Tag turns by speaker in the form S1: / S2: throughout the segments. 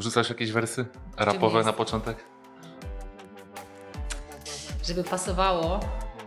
S1: Rzucasz jakieś wersy rapowe na początek?
S2: Żeby pasowało.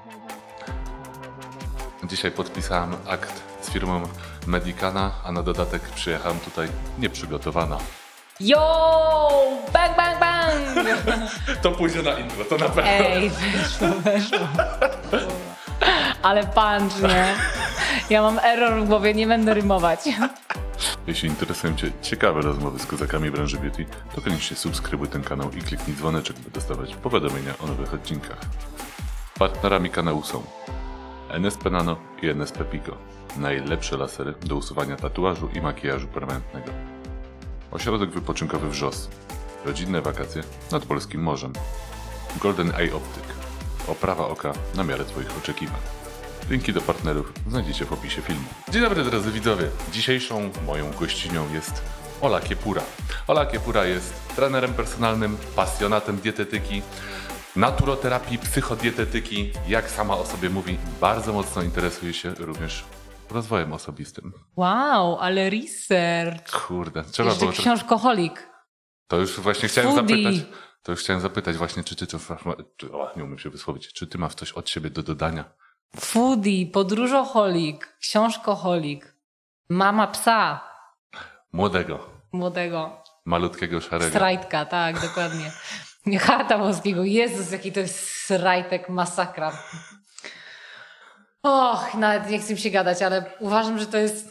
S1: Dzisiaj podpisałem akt z firmą Medicana, a na dodatek przyjechałem tutaj nieprzygotowana.
S2: Yo! Bang, bang, bang!
S1: To pójdzie na intro, to na pewno.
S2: Ej, weszło. Ale punch, nie? Ja mam error w głowie, nie będę rymować.
S1: Jeśli interesują Cię ciekawe rozmowy z kozakami branży beauty, to koniecznie subskrybuj ten kanał i kliknij dzwoneczek, by dostawać powiadomienia o nowych odcinkach. Partnerami kanału są NSP Nano i NSP Pico. Najlepsze lasery do usuwania tatuażu i makijażu permanentnego. Ośrodek wypoczynkowy Wrzos. Rodzinne wakacje nad polskim morzem. Golden Eye Optyk. Oprawa oka na miarę Twoich oczekiwań. Linki do partnerów znajdziecie w opisie filmu. Dzień dobry drodzy widzowie. Dzisiejszą moją gościnią jest Ola Kiepura. Ola Kiepura jest trenerem personalnym, pasjonatem dietetyki, naturoterapii, psychodietetyki. Jak sama o sobie mówi, bardzo mocno interesuje się również rozwojem osobistym.
S2: Wow, ale research.
S1: Kurde, trzeba
S2: Jeszcze
S1: było...
S2: książkoholik.
S1: To już właśnie chciałem
S2: Foodie.
S1: zapytać. To już chciałem zapytać właśnie, czy ty to... nie umiem się wysłowić. Czy ty masz coś od siebie do dodania?
S2: Foodie, podróżoholik, książkoholik. Mama psa. Młodego.
S1: Malutkiego, szarego.
S2: Srajtka, tak, dokładnie. Harta Włoskiego. Jezus, jaki to jest srajtek, masakra. Och, nawet nie chcę mi się gadać, ale uważam, że to jest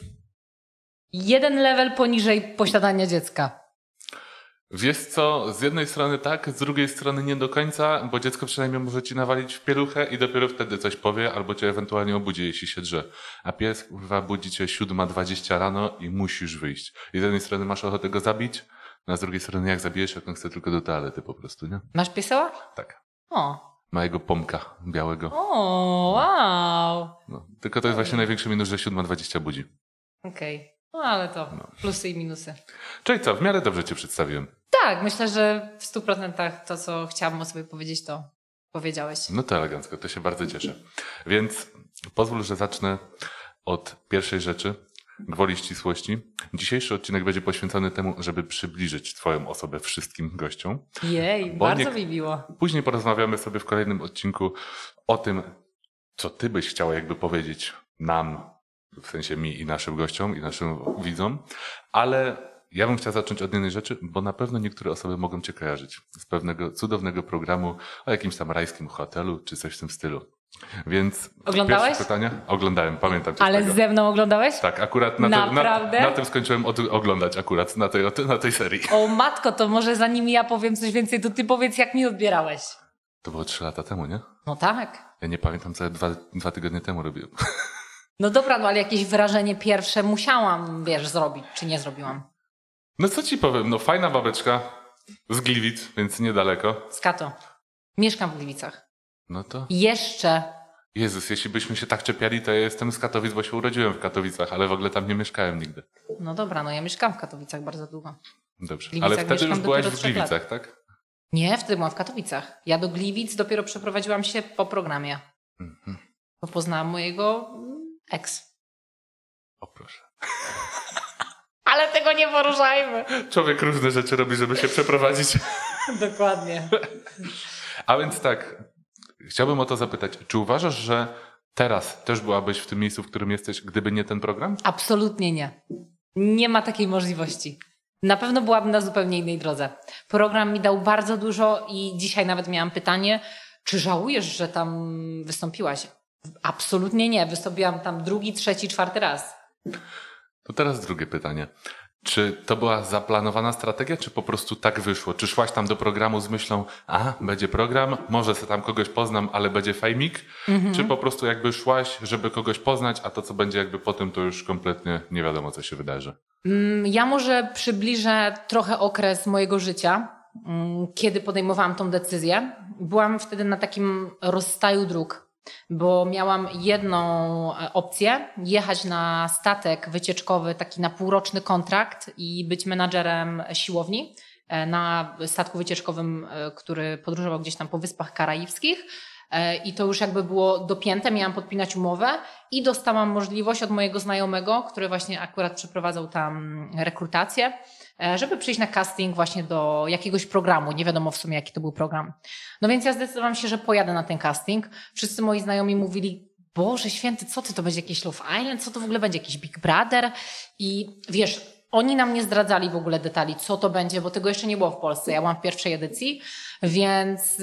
S2: jeden level poniżej posiadania dziecka.
S1: Wiesz co, z jednej strony tak, z drugiej strony nie do końca, bo dziecko przynajmniej może ci nawalić w pieluchę i dopiero wtedy coś powie, albo cię ewentualnie obudzi, jeśli się drze. A pies, kurwa, budzi cię 7:20 rano i musisz wyjść. I z jednej strony masz ochotę go zabić, a z drugiej strony jak zabijesz, jak on chce tylko do toalety po prostu, nie?
S2: Masz pieseła?
S1: Tak.
S2: O.
S1: Małego pomka białego.
S2: O, wow.
S1: No, tylko to jest właśnie największy minus, że 7:20 budzi.
S2: Okej. No ale to plusy i minusy.
S1: Czyli co, w miarę dobrze cię przedstawiłem.
S2: Tak, myślę, że w 100% to, co chciałabym o sobie powiedzieć, to powiedziałeś.
S1: No to elegancko, to się bardzo cieszę. Więc pozwól, że zacznę od pierwszej rzeczy, gwoli ścisłości. Dzisiejszy odcinek będzie poświęcony temu, żeby przybliżyć twoją osobę wszystkim gościom.
S2: Jej, bardzo mi miło.
S1: Później porozmawiamy sobie w kolejnym odcinku o tym, co ty byś chciała jakby powiedzieć nam, w sensie mi i naszym gościom i naszym widzom, ale ja bym chciał zacząć od jednej rzeczy, bo na pewno niektóre osoby mogą cię kojarzyć z pewnego cudownego programu o jakimś tam rajskim hotelu, czy coś w tym stylu. Więc
S2: oglądałeś?
S1: Pierwsze pytanie? Oglądałem, pamiętam cię
S2: Ale
S1: z tego.
S2: ze mną oglądałeś?
S1: Tak, akurat na tym skończyłem oglądać akurat, na tej serii.
S2: O matko, to może zanim ja powiem coś więcej, to ty powiedz, jak mi odbierałeś.
S1: To było 3 lata temu, nie?
S2: No tak.
S1: Ja nie pamiętam, co ja 2 tygodnie temu robiłem.
S2: No dobra, no ale jakieś wyrażenie pierwsze musiałam, wiesz, zrobić, czy nie zrobiłam?
S1: No co ci powiem, no fajna babeczka z Gliwic, więc niedaleko.
S2: Z Kato. Mieszkam w Gliwicach.
S1: No to...
S2: Jeszcze.
S1: Jezus, jeśli byśmy się tak czepiali, to ja jestem z Katowic, bo się urodziłem w Katowicach, ale w ogóle tam nie mieszkałem nigdy.
S2: No dobra, no ja mieszkam w Katowicach bardzo długo.
S1: Dobrze,
S2: Gliwicach
S1: ale wtedy już byłaś w
S2: 3
S1: Gliwicach,
S2: lat.
S1: tak?
S2: Nie, wtedy byłam w Katowicach. Ja do Gliwic dopiero przeprowadziłam się po programie. Bo poznałam mojego ex.
S1: O proszę.
S2: Ale tego nie poruszajmy.
S1: Człowiek różne rzeczy robi, żeby się przeprowadzić.
S2: Dokładnie.
S1: A więc tak, chciałbym o to zapytać. Czy uważasz, że teraz też byłabyś w tym miejscu, w którym jesteś, gdyby nie ten program?
S2: Absolutnie nie. Nie ma takiej możliwości. Na pewno byłabym na zupełnie innej drodze. Program mi dał bardzo dużo i dzisiaj nawet miałam pytanie, czy żałujesz, że tam wystąpiłaś? Absolutnie nie. Wystąpiłam tam 2., 3., 4. raz.
S1: To teraz drugie pytanie. Czy to była zaplanowana strategia, czy po prostu tak wyszło? Czy szłaś tam do programu z myślą, będzie program, może sobie tam kogoś poznam, ale będzie fajmik? Czy po prostu jakby szłaś, żeby kogoś poznać, a to, co będzie jakby potem, to już kompletnie nie wiadomo, co się wydarzy?
S2: Ja może przybliżę trochę okres mojego życia, kiedy podejmowałam tą decyzję. Byłam wtedy na takim rozstaju dróg, bo miałam jedną opcję, jechać na statek wycieczkowy, taki na półroczny kontrakt i być menadżerem siłowni na statku wycieczkowym, który podróżował gdzieś tam po Wyspach Karaibskich. I to już jakby było dopięte, miałam podpinać umowę i dostałam możliwość od mojego znajomego, który właśnie akurat przeprowadzał tam rekrutację, żeby przyjść na casting właśnie do jakiegoś programu. Nie wiadomo w sumie, jaki to był program. No więc ja zdecydowałam się, że pojadę na ten casting. Wszyscy moi znajomi mówili, Boże święty, co ty, to będzie jakieś Love Island? Co to w ogóle będzie? Jakiś Big Brother? I wiesz, oni nam nie zdradzali w ogóle detali, co to będzie, bo tego jeszcze nie było w Polsce. Ja byłam w pierwszej edycji, więc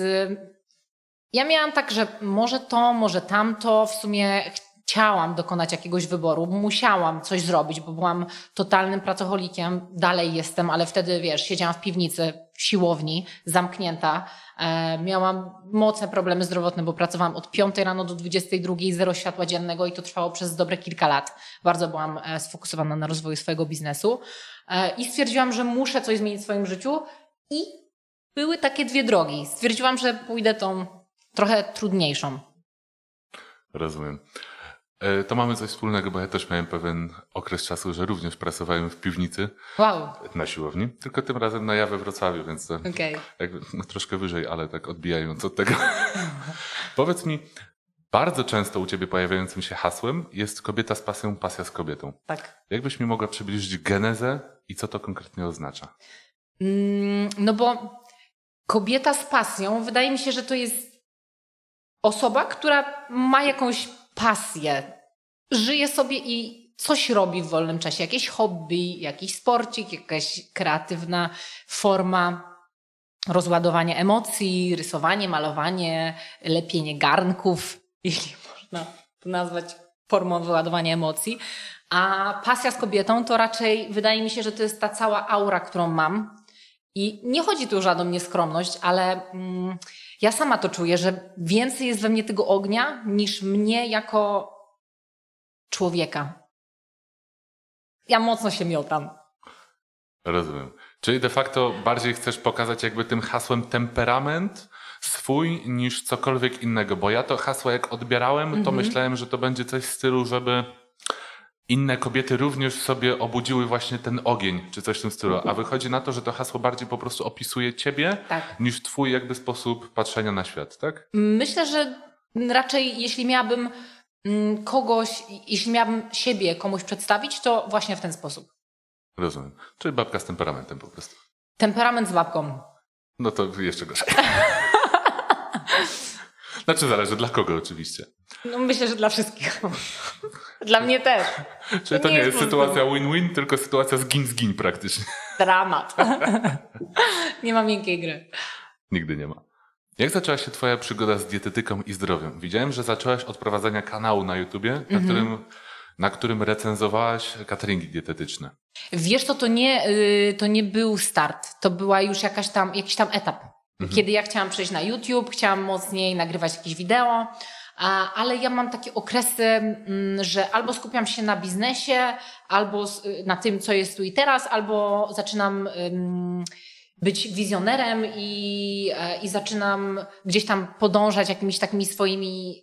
S2: ja miałam tak, że może to, może tamto. W sumie chciałam dokonać jakiegoś wyboru, musiałam coś zrobić, bo byłam totalnym pracocholikiem. Dalej jestem, ale wtedy, wiesz, siedziałam w piwnicy, w siłowni, zamknięta. Miałam mocne problemy zdrowotne, bo pracowałam od 5 rano do 22, zero światła dziennego i to trwało przez dobre kilka lat. Bardzo byłam sfokusowana na rozwoju swojego biznesu i stwierdziłam, że muszę coś zmienić w swoim życiu i były takie dwie drogi. Stwierdziłam, że pójdę tą trochę trudniejszą.
S1: Rozumiem. To mamy coś wspólnego, bo ja też miałem pewien okres czasu, że również pracowałem w piwnicy.
S2: Wow.
S1: Na siłowni, tylko tym razem na we Wrocławiu, więc to jakby, troszkę wyżej, ale tak odbijając od tego. Powiedz mi, bardzo często u ciebie pojawiającym się hasłem jest kobieta z pasją, pasja z kobietą.
S2: Tak.
S1: Jakbyś mi mogła przybliżyć genezę i co to konkretnie oznacza?
S2: No bo kobieta z pasją, wydaje mi się, że to jest osoba, która ma jakąś pasję, żyje sobie i coś robi w wolnym czasie, jakieś hobby, jakiś sporcik, jakaś kreatywna forma rozładowania emocji, rysowanie, malowanie, lepienie garnków, jeśli można to nazwać formą wyładowania emocji. A pasja z kobietą to raczej wydaje mi się, że to jest ta cała aura, którą mam. I nie chodzi tu o żadną nieskromność, ale ja sama to czuję, że więcej jest we mnie tego ognia niż mnie jako człowieka. Ja mocno się miotam.
S1: Rozumiem. Czyli de facto bardziej chcesz pokazać jakby tym hasłem temperament swój niż cokolwiek innego, bo ja to hasło jak odbierałem, to myślałem, że to będzie coś w stylu, żeby inne kobiety również sobie obudziły właśnie ten ogień, czy coś w tym stylu. A wychodzi na to, że to hasło bardziej po prostu opisuje ciebie,
S2: Tak.
S1: niż twój jakby sposób patrzenia na świat, tak?
S2: Myślę, że raczej jeśli miałabym jeśli miałabym siebie komuś przedstawić, to właśnie w ten sposób.
S1: Rozumiem. Czyli babka z temperamentem po prostu.
S2: Temperament z babką.
S1: No to jeszcze gorzej. Znaczy zależy dla kogo oczywiście.
S2: No myślę, że dla wszystkich. Dla mnie też.
S1: Czyli to nie jest sytuacja win-win, tylko sytuacja zgin praktycznie.
S2: Dramat. Nie ma miękkiej gry.
S1: Nigdy nie ma. Jak zaczęła się twoja przygoda z dietetyką i zdrowiem? Widziałem, że zaczęłaś od prowadzenia kanału na YouTubie, na którym recenzowałaś cateringi dietetyczne.
S2: Wiesz co, to nie był start. To była już jakiś tam etap. Kiedy ja chciałam przejść na YouTube, chciałam mocniej nagrywać jakieś wideo, ale ja mam takie okresy, że albo skupiam się na biznesie, albo na tym, co jest tu i teraz, albo zaczynam być wizjonerem i zaczynam gdzieś tam podążać jakimiś takimi swoimi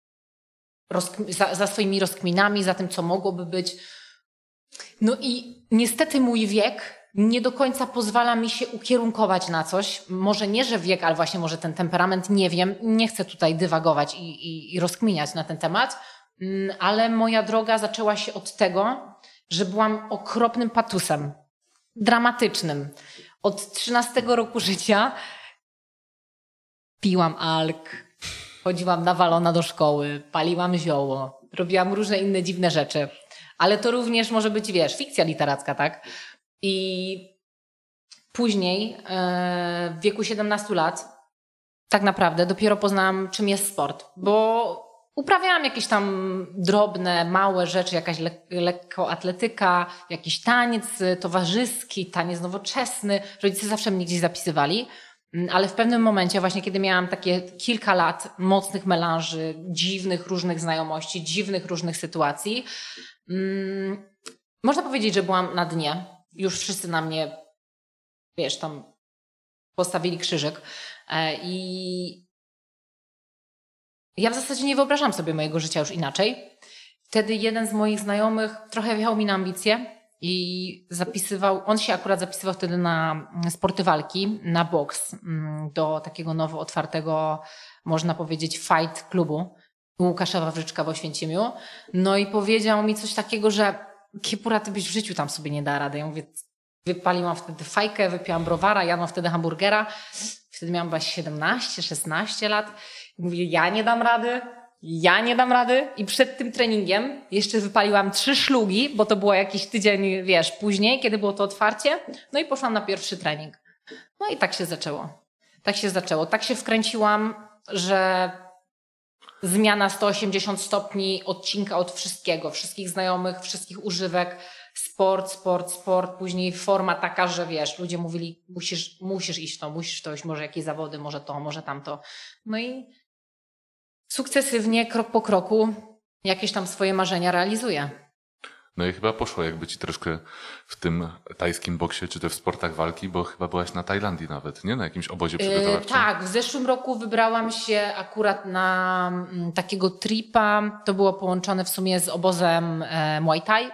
S2: za swoimi rozkminami, za tym, co mogłoby być. No i niestety mój wiek nie do końca pozwala mi się ukierunkować na coś. Może nie, że wiek, ale właśnie może ten temperament, nie wiem. Nie chcę tutaj dywagować i rozkminiać na ten temat, ale moja droga zaczęła się od tego, że byłam okropnym patusem. Dramatycznym. Od 13 roku życia piłam alk, chodziłam nawalona do szkoły, paliłam zioło, robiłam różne inne dziwne rzeczy. Ale to również może być, wiesz, fikcja literacka, tak? I później w wieku 17 lat tak naprawdę dopiero poznałam, czym jest sport, bo uprawiałam jakieś tam drobne, małe rzeczy, jakaś lekkoatletyka, jakiś taniec towarzyski, taniec nowoczesny. Rodzice zawsze mnie gdzieś zapisywali, ale w pewnym momencie, właśnie kiedy miałam takie kilka lat mocnych melanży, dziwnych różnych znajomości, dziwnych różnych sytuacji, można powiedzieć, że byłam na dnie. Już wszyscy na mnie, wiesz, tam postawili krzyżyk. I ja w zasadzie nie wyobrażam sobie mojego życia już inaczej. Wtedy jeden z moich znajomych trochę wjechał mi na ambicje i on się akurat zapisywał wtedy na sporty walki, na boks, do takiego nowo otwartego, można powiedzieć, fight klubu Łukasza Wawrzyczka w Oświęcimiu. No i powiedział mi coś takiego, że Kiepura, ty byś w życiu tam sobie nie da rady. Ja mówię, Wypaliłam wtedy fajkę, wypiłam browara, jadłam wtedy hamburgera. Wtedy miałam chyba 17, 16 lat. I mówię, ja nie dam rady. I przed tym treningiem jeszcze wypaliłam 3 szlugi, bo to było jakiś tydzień, wiesz, później, kiedy było to otwarcie. No i poszłam na pierwszy trening. No i tak się zaczęło. Tak się wkręciłam, że zmiana 180 stopni, odcinka od wszystkiego, wszystkich znajomych, wszystkich używek, sport, później forma taka, że wiesz, ludzie mówili, musisz iść to iść, może jakieś zawody, może to, może tamto. No i sukcesywnie, krok po kroku, jakieś tam swoje marzenia realizuję.
S1: No i chyba poszło jakby ci troszkę w tym tajskim boksie, czy też w sportach walki, bo chyba byłaś na Tajlandii nawet, nie? Na jakimś obozie przygotowawczym.
S2: Tak, w zeszłym roku wybrałam się akurat na takiego tripa. To było połączone w sumie z obozem Muay Thai.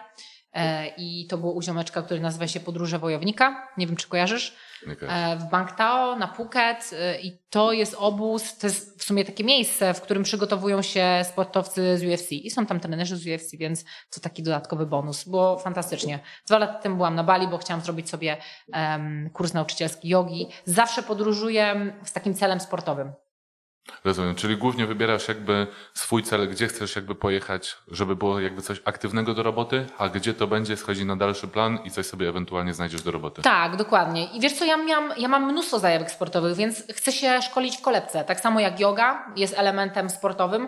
S2: I to było u ziomeczka, który nazywa się Podróże Wojownika. Nie wiem, czy kojarzysz? W Bang Tao na Phuket. I to jest obóz, to jest w sumie takie miejsce, w którym przygotowują się sportowcy z UFC. I są tam trenerzy z UFC, więc to taki dodatkowy bonus. Było fantastycznie. 2 lata temu byłam na Bali, bo chciałam zrobić sobie kurs nauczycielski jogi. Zawsze podróżuję z takim celem sportowym.
S1: Rozumiem, czyli głównie wybierasz jakby swój cel, gdzie chcesz jakby pojechać, żeby było jakby coś aktywnego do roboty, a gdzie to będzie, schodzi na dalszy plan i coś sobie ewentualnie znajdziesz do roboty.
S2: Tak, dokładnie. I wiesz co, ja mam mnóstwo zajawek sportowych, więc chcę się szkolić w kolebce. Tak samo jak yoga jest elementem sportowym.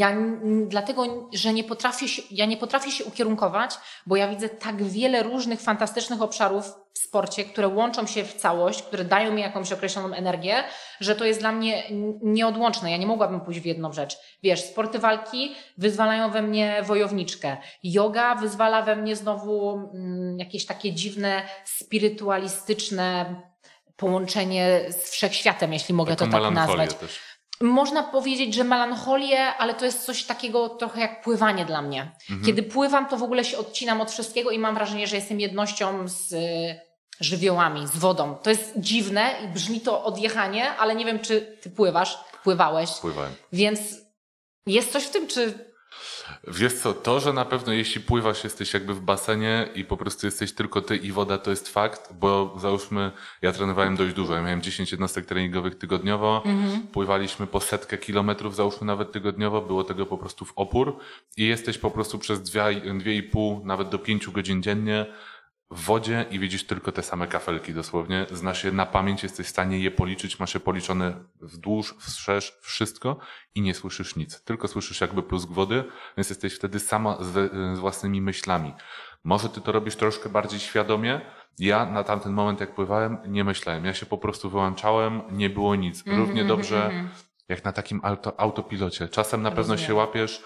S2: Dlatego, że nie potrafię się ukierunkować, bo ja widzę tak wiele różnych fantastycznych obszarów w sporcie, które łączą się w całość, które dają mi jakąś określoną energię, że to jest dla mnie nieodłączne. Ja nie mogłabym pójść w jedną rzecz. Wiesz, sporty walki wyzwalają we mnie wojowniczkę. Yoga wyzwala we mnie znowu jakieś takie dziwne, spirytualistyczne połączenie z wszechświatem, jeśli mogę to tak nazwać.
S1: Też.
S2: Można powiedzieć, że melancholię, ale to jest coś takiego trochę jak pływanie dla mnie. Kiedy pływam, to w ogóle się odcinam od wszystkiego i mam wrażenie, że jestem jednością z żywiołami, z wodą. To jest dziwne i brzmi to odjechanie, ale nie wiem, czy ty pływałeś.
S1: Pływałem.
S2: Więc jest coś w tym, czy...
S1: Wiesz co, to, że na pewno jeśli pływasz, jesteś jakby w basenie i po prostu jesteś tylko ty i woda, to jest fakt, bo załóżmy, ja trenowałem dość dużo, ja miałem 10 jednostek treningowych tygodniowo, pływaliśmy po 100 kilometrów, załóżmy nawet tygodniowo, było tego po prostu w opór i jesteś po prostu przez 2,5, nawet do 5 godzin dziennie w wodzie i widzisz tylko te same kafelki dosłownie, znasz je na pamięć, jesteś w stanie je policzyć, masz je policzone wzdłuż, wszerz, wszystko i nie słyszysz nic. Tylko słyszysz jakby plusk wody, więc jesteś wtedy sama z własnymi myślami. Może ty to robisz troszkę bardziej świadomie. Ja na tamten moment jak pływałem nie myślałem. Ja się po prostu wyłączałem, nie było nic. Równie dobrze jak na takim autopilocie. Czasem na pewno się łapiesz.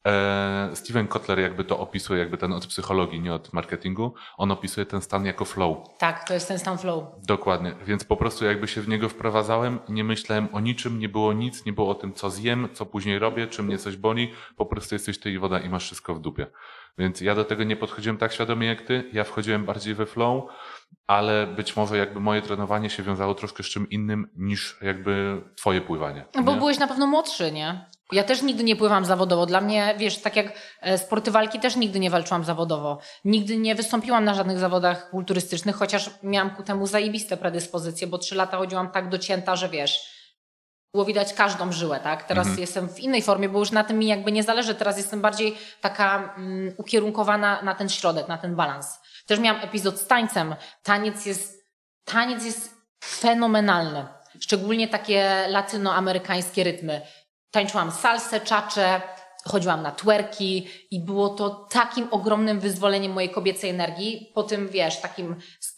S1: Steven Kotler jakby to opisuje, jakby ten od psychologii, nie od marketingu. On opisuje ten stan jako flow.
S2: Tak, to jest ten stan flow.
S1: Dokładnie, więc po prostu jakby się w niego wprowadzałem, nie myślałem o niczym, nie było nic, nie było o tym, co zjem, co później robię, czy mnie coś boli, po prostu jesteś ty i woda i masz wszystko w dupie. Więc ja do tego nie podchodziłem tak świadomie jak ty, ja wchodziłem bardziej we flow, ale być może jakby moje trenowanie się wiązało troszkę z czym innym niż jakby twoje pływanie.
S2: Bo byłeś na pewno młodszy, nie? Ja też nigdy nie pływam zawodowo. Dla mnie, wiesz, tak jak sporty walki też nigdy nie walczyłam zawodowo. Nigdy nie wystąpiłam na żadnych zawodach kulturystycznych, chociaż miałam ku temu zajebiste predyspozycje, bo 3 lata chodziłam tak docięta, że wiesz, było widać każdą żyłę, tak? Teraz jestem w innej formie, bo już na tym mi jakby nie zależy. Teraz jestem bardziej taka ukierunkowana na ten środek, na ten balans. Też miałam epizod z tańcem. Taniec jest fenomenalny. Szczególnie takie latynoamerykańskie rytmy. Tańczyłam salsę, czacze, chodziłam na twerki i było to takim ogromnym wyzwoleniem mojej kobiecej energii. Po tym, wiesz, takim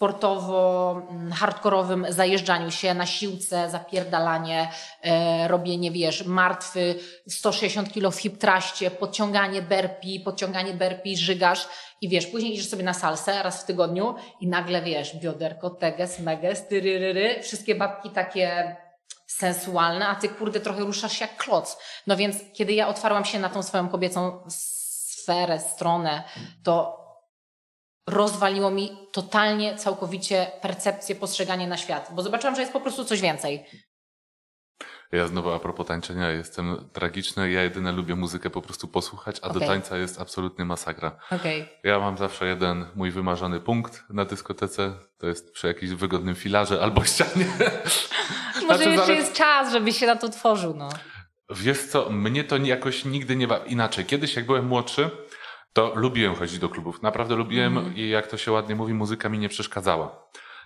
S2: sportowo-hardkorowym zajeżdżaniu się na siłce, zapierdalanie, robienie, wiesz, martwy, 160 kg w hip thruście, podciąganie burpee, żygasz i wiesz, później idziesz sobie na salsę raz w tygodniu i nagle, wiesz, bioderko, teges, meges, tyryryry, wszystkie babki takie sensualne, a ty kurde trochę ruszasz się jak kloc. No więc kiedy ja otwarłam się na tą swoją kobiecą sferę, stronę, to rozwaliło mi totalnie, całkowicie percepcję, postrzeganie na świat, bo zobaczyłam, że jest po prostu coś więcej.
S1: Ja znowu a propos tańczenia jestem tragiczny. Ja jedynie lubię muzykę po prostu posłuchać, a do tańca jest absolutnie masakra. Ja mam zawsze jeden mój wymarzony punkt na dyskotece. To jest przy jakimś wygodnym filarze albo ścianie.
S2: Może jeszcze jest czas, żeby się na to tworzył. No.
S1: Wiesz co, mnie to jakoś nigdy nie bawi. Inaczej, kiedyś jak byłem młodszy, to lubiłem chodzić do klubów. Naprawdę lubiłem i jak to się ładnie mówi, muzyka mi nie przeszkadzała.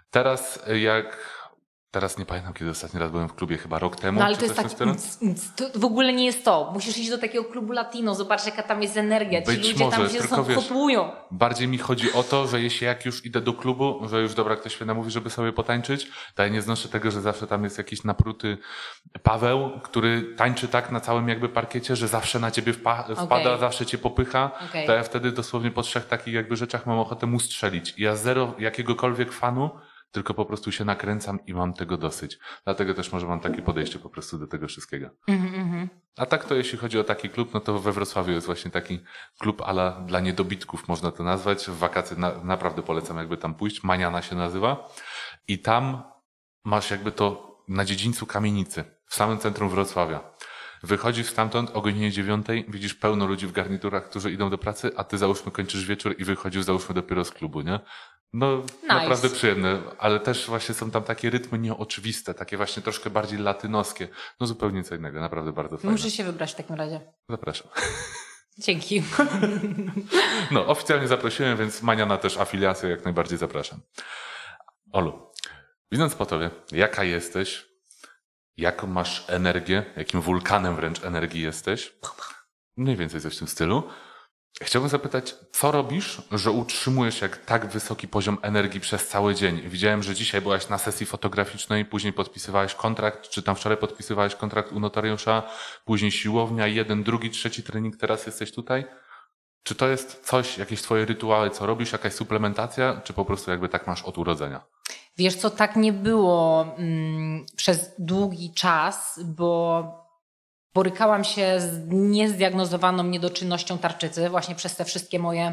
S1: Teraz nie pamiętam, kiedy ostatni raz byłem w klubie, chyba rok temu.
S2: No ale to jest tak, to w ogóle nie jest to. Musisz iść do takiego klubu latino, zobacz jaka tam jest energia. Ci ludzie tam się kotłują.
S1: Bardziej mi chodzi o to, że jeśli jak już idę do klubu, że już dobra, ktoś mnie namówi, żeby sobie potańczyć, to ja nie znoszę tego, że zawsze tam jest jakiś napruty Paweł, który tańczy tak na całym jakby parkiecie, że zawsze na ciebie wpada, zawsze cię popycha. To ja wtedy dosłownie po 3 takich jakby rzeczach mam ochotę mu strzelić. Ja zero jakiegokolwiek fanu, tylko po prostu się nakręcam i mam tego dosyć. Dlatego też może mam takie podejście po prostu do tego wszystkiego. A tak to jeśli chodzi o taki klub, no to we Wrocławiu jest właśnie taki klub ala dla niedobitków, można to nazwać. W wakacje naprawdę polecam jakby tam pójść. Maniana się nazywa. I tam masz jakby to na dziedzińcu kamienicy, w samym centrum Wrocławia. Wychodzisz stamtąd o godzinie 9, widzisz pełno ludzi w garniturach, którzy idą do pracy, a ty załóżmy kończysz wieczór i wychodzisz załóżmy dopiero z klubu, nie? No, naprawdę przyjemne, ale też właśnie są tam takie rytmy nieoczywiste, takie właśnie troszkę bardziej latynoskie. No zupełnie co innego, naprawdę bardzo fajne.
S2: Muszę się wybrać w takim razie.
S1: Zapraszam.
S2: Dzięki.
S1: No, oficjalnie zaprosiłem, więc Maniana też afiliację jak najbardziej zapraszam. Olu, widząc po tobie, jaka jesteś, jaką masz energię, jakim wulkanem wręcz energii jesteś, mniej więcej coś w tym stylu, chciałbym zapytać, co robisz, że utrzymujesz tak wysoki poziom energii przez cały dzień? Widziałem, że dzisiaj byłaś na sesji fotograficznej, później podpisywałeś kontrakt, czy tam wczoraj podpisywałeś kontrakt u notariusza, później siłownia, 1, 2, 3 trening, teraz jesteś tutaj. Czy to jest coś, jakieś twoje rytuały, co robisz, jakaś suplementacja, czy po prostu jakby tak masz od urodzenia?
S2: Wiesz co, tak nie było przez długi czas, bo borykałam się z niezdiagnozowaną niedoczynnością tarczycy właśnie przez te wszystkie moje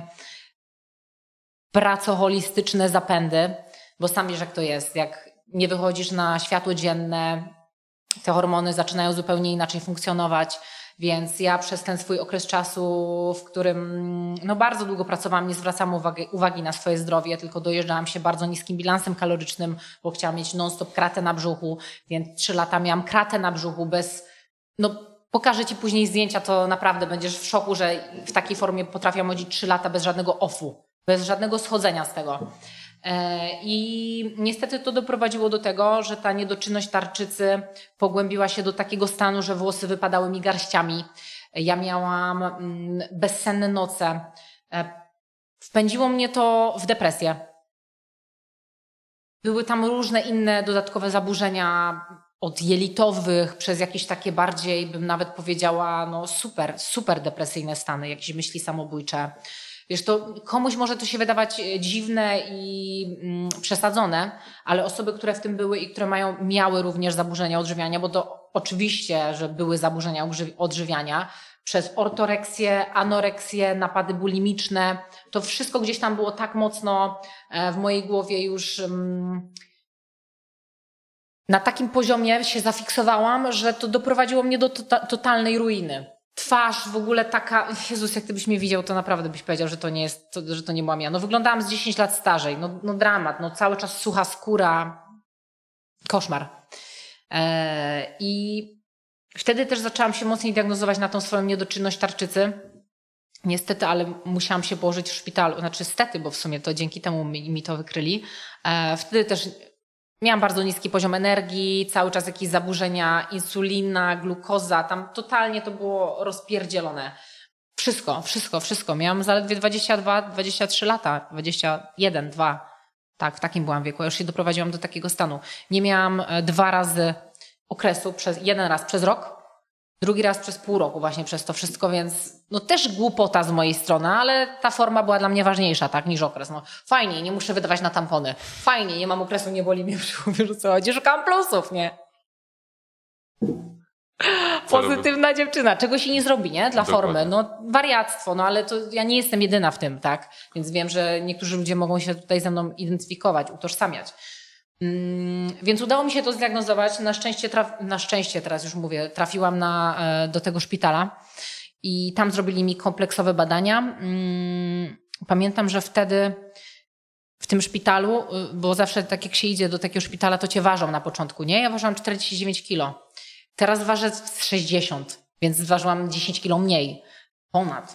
S2: pracoholistyczne zapędy, bo sam wiesz jak to jest, jak nie wychodzisz na światło dzienne, te hormony zaczynają zupełnie inaczej funkcjonować, więc ja przez ten swój okres czasu, w którym bardzo długo pracowałam, nie zwracałam uwagi na swoje zdrowie, tylko dojeżdżałam się bardzo niskim bilansem kalorycznym, bo chciałam mieć non-stop kratę na brzuchu, więc 3 lata miałam kratę na brzuchu bez... pokażę ci później zdjęcia, to naprawdę będziesz w szoku, że w takiej formie potrafiłam chodzić 3 lata bez żadnego offu, bez żadnego schodzenia z tego. I niestety to doprowadziło do tego, że ta niedoczynność tarczycy pogłębiła się do takiego stanu, że włosy wypadały mi garściami. Ja miałam bezsenne noce. Wpędziło mnie to w depresję. Były tam różne inne dodatkowe zaburzenia, od jelitowych, przez jakieś takie bardziej, bym nawet powiedziała, super depresyjne stany, jakieś myśli samobójcze. Wiesz, to komuś może to się wydawać dziwne i przesadzone, ale osoby, które w tym były i które miały również zaburzenia odżywiania, bo to oczywiście, że były zaburzenia odżywiania, przez ortoreksję, anoreksję, napady bulimiczne, to wszystko gdzieś tam było tak mocno w mojej głowie już... Na takim poziomie się zafiksowałam, że to doprowadziło mnie do totalnej ruiny. Twarz w ogóle taka... Jezus, jak ty byś mnie widział, to naprawdę byś powiedział, że to nie jest, że to nie byłam ja. Wyglądałam z 10 lat starzej. Dramat. Cały czas sucha skóra. Koszmar. I wtedy też zaczęłam się mocniej diagnozować na tą swoją niedoczynność tarczycy. Niestety, ale musiałam się położyć w szpitalu. Stety, bo w sumie to dzięki temu mi to wykryli. Wtedy też... Miałam bardzo niski poziom energii, cały czas jakieś zaburzenia, insulina, glukoza, tam totalnie to było rozpierdzielone. Wszystko. Miałam zaledwie 22, 23 lata, 21, 2. Tak, w takim byłam wieku. Ja już się doprowadziłam do takiego stanu. Nie miałam 2 razy okresu, jeden raz przez rok, drugi raz przez pół roku właśnie przez to wszystko, więc też głupota z mojej strony, ale ta forma była dla mnie ważniejsza, tak, niż okres. Fajnie, nie muszę wydawać na tampony. Fajnie, nie mam okresu, nie boli mnie brzuch, wiesz o co chodzi, szukam plusów, nie? Pozytywna dziewczyna, czego się nie zrobi, nie? Dla formy. Wariactwo, ale to ja nie jestem jedyna w tym, tak? Więc wiem, że niektórzy ludzie mogą się tutaj ze mną identyfikować, utożsamiać. Więc udało mi się to zdiagnozować. Na szczęście teraz już mówię, trafiłam do tego szpitala i tam zrobili mi kompleksowe badania. Pamiętam, że wtedy w tym szpitalu, bo zawsze tak jak się idzie do takiego szpitala, to cię ważą na początku, nie? Ja ważyłam 49 kilo. Teraz ważę 60, więc ważyłam 10 kilo mniej. Ponad.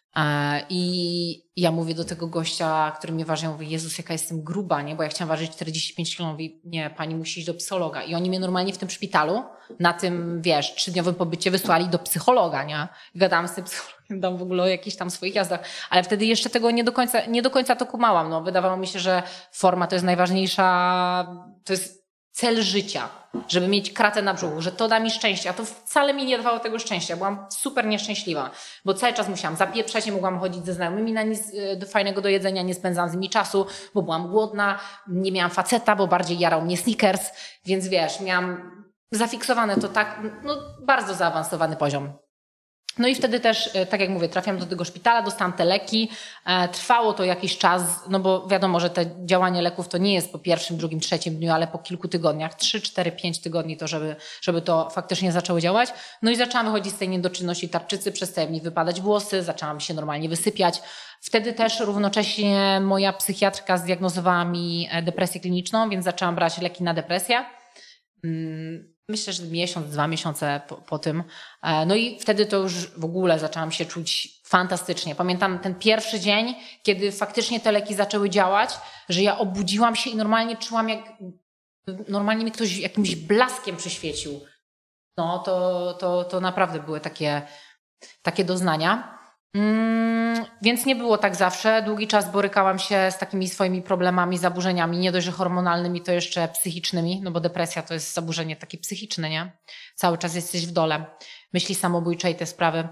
S2: I ja mówię do tego gościa, który mnie waży, ja mówię, Jezus, jaka jestem gruba, nie? Bo ja chciałam ważyć 45 kg. Mówi, nie, pani musi iść do psychologa. I oni mnie normalnie w tym szpitalu, na tym, 3-dniowym pobycie wysłali do psychologa, nie? Gadałam z tym psychologiem tam w ogóle o jakichś tam swoich jazdach, ale wtedy jeszcze tego nie do końca to kumałam. No, wydawało mi się, że forma to jest najważniejsza, to jest cel życia, żeby mieć kratę na brzuchu, że to da mi szczęście, a to wcale mi nie dawało tego szczęścia. Byłam super nieszczęśliwa, bo cały czas musiałam zapieprzać, nie mogłam chodzić ze znajomymi na nic fajnego do jedzenia, nie spędzałam z nimi czasu, bo byłam głodna, nie miałam faceta, bo bardziej jarał mnie Snickers, więc miałam zafiksowane to tak, bardzo zaawansowany poziom. No i wtedy też, tak jak mówię, trafiłam do tego szpitala, dostałam te leki. Trwało to jakiś czas, no bo wiadomo, że te działanie leków to nie jest po pierwszym, drugim, trzecim dniu, ale po kilku tygodniach, 3, 4, 5 tygodni to, żeby to faktycznie zaczęło działać. No i zaczęłam wychodzić z tej niedoczynności tarczycy, przestały mi wypadać włosy, zaczęłam się normalnie wysypiać. Wtedy też równocześnie moja psychiatrka zdiagnozowała mi depresję kliniczną, więc zaczęłam brać leki na depresję. Myślę, że miesiąc, 2 miesiące po tym. No i wtedy to już w ogóle zaczęłam się czuć fantastycznie. Pamiętam ten pierwszy dzień, kiedy faktycznie te leki zaczęły działać, że ja obudziłam się i normalnie czułam, jak normalnie mi ktoś jakimś blaskiem przyświecił. No to naprawdę były takie doznania. Więc nie było tak zawsze. Długi czas borykałam się z takimi swoimi problemami, zaburzeniami, nie dość, że hormonalnymi, to jeszcze psychicznymi, no bo depresja to jest zaburzenie takie psychiczne, nie? Cały czas jesteś w dole. Myśli samobójcze i te sprawy.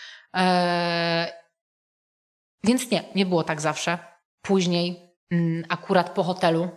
S2: Więc nie było tak zawsze. Później, akurat po hotelu,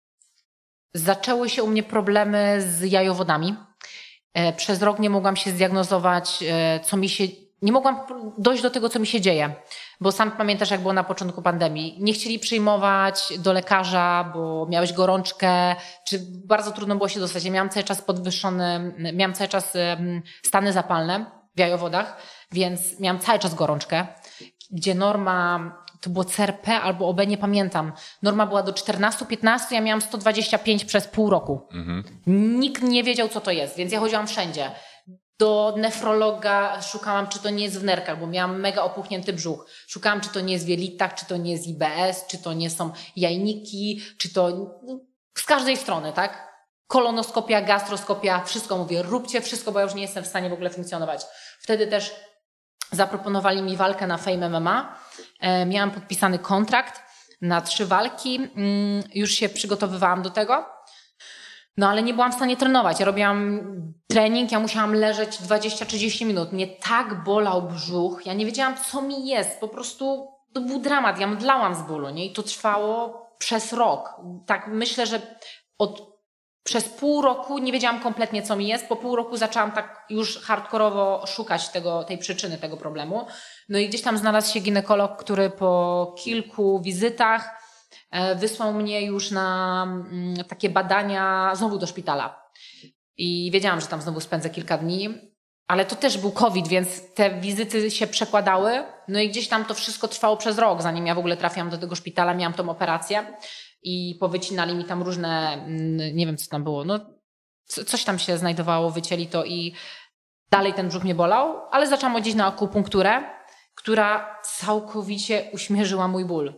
S2: zaczęły się u mnie problemy z jajowodami. Przez rok nie mogłam się zdiagnozować, nie mogłam dojść do tego, co mi się dzieje, bo sam pamiętasz, jak było na początku pandemii. Nie chcieli przyjmować do lekarza, bo miałeś gorączkę, czy bardzo trudno było się dostać. Ja miałam cały czas miałam cały czas stany zapalne w jajowodach, więc miałam cały czas gorączkę, gdzie norma, to było CRP albo OB, nie pamiętam. Norma była do 14-15, ja miałam 125 przez pół roku. Nikt nie wiedział, co to jest, więc ja chodziłam wszędzie. Do nefrologa szukałam, czy to nie jest w nerkach, bo miałam mega opuchnięty brzuch. Szukałam, czy to nie jest w jelitach, czy to nie jest IBS, czy to nie są jajniki, czy to z każdej strony, tak? Kolonoskopia, gastroskopia, wszystko mówię, róbcie wszystko, bo ja już nie jestem w stanie w ogóle funkcjonować. Wtedy też zaproponowali mi walkę na Fame MMA. Miałam podpisany kontrakt na 3 walki. Już się przygotowywałam do tego. No ale nie byłam w stanie trenować. Ja robiłam trening, ja musiałam leżeć 20-30 minut. Mnie tak bolał brzuch. Ja nie wiedziałam, co mi jest. Po prostu to był dramat. Ja mdlałam z bólu, nie? I to trwało przez rok. Tak myślę, że przez pół roku nie wiedziałam kompletnie, co mi jest. Po pół roku zaczęłam tak już hardkorowo szukać tej przyczyny tego problemu. No i gdzieś tam znalazł się ginekolog, który po kilku wizytach wysłał mnie już na takie badania znowu do szpitala. I wiedziałam, że tam znowu spędzę kilka dni, ale to też był COVID, więc te wizyty się przekładały. No i gdzieś tam to wszystko trwało przez rok, zanim ja w ogóle trafiłam do tego szpitala, miałam tą operację i powycinali mi tam różne, nie wiem co tam było, no coś tam się znajdowało, wycięli to i dalej ten brzuch mnie bolał, ale zaczęłam chodzić na akupunkturę, która całkowicie uśmierzyła mój ból.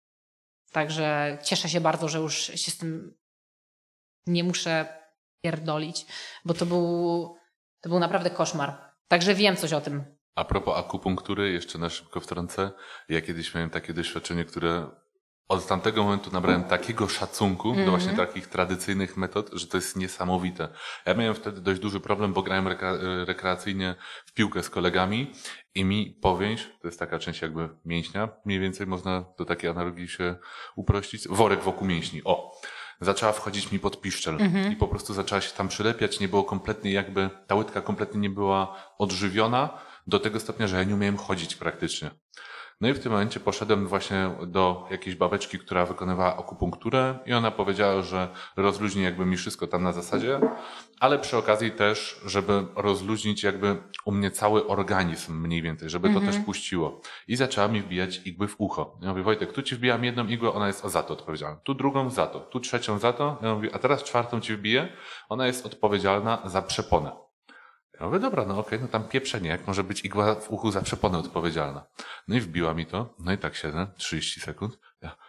S2: Także cieszę się bardzo, że już się z tym nie muszę pierdolić, bo to był naprawdę koszmar. Także wiem coś o tym.
S1: A propos akupunktury, jeszcze na szybko wtrącę. Ja kiedyś miałem takie doświadczenie, które od tamtego momentu nabrałem takiego szacunku do właśnie takich tradycyjnych metod, że to jest niesamowite. Ja miałem wtedy dość duży problem, bo grałem rekreacyjnie w piłkę z kolegami i mi powięź, to jest taka część jakby mięśnia, mniej więcej można do takiej analogii się uprościć, worek wokół mięśni, zaczęła wchodzić mi pod piszczel i po prostu zaczęła się tam przylepiać, nie było kompletnie jakby, ta łydka kompletnie nie była odżywiona do tego stopnia, że ja nie umiałem chodzić praktycznie. No i w tym momencie poszedłem właśnie do jakiejś babeczki, która wykonywała akupunkturę i ona powiedziała, że rozluźni jakby mi wszystko tam na zasadzie, ale przy okazji też, żeby rozluźnić jakby u mnie cały organizm mniej więcej, żeby to też puściło. I zaczęła mi wbijać igły w ucho. Ja mówię, Wojtek, tu ci wbijam jedną igłę, ona jest za to odpowiedzialna, tu drugą za to, tu trzecią za to. Ja mówię, a teraz czwartą ci wbiję, ona jest odpowiedzialna za przeponę. Ja mówię, dobra, no okej, no tam pieprzenie, jak może być igła w uchu za przeponę odpowiedzialna. No i wbiła mi to, no i tak siedzę, 30 sekund.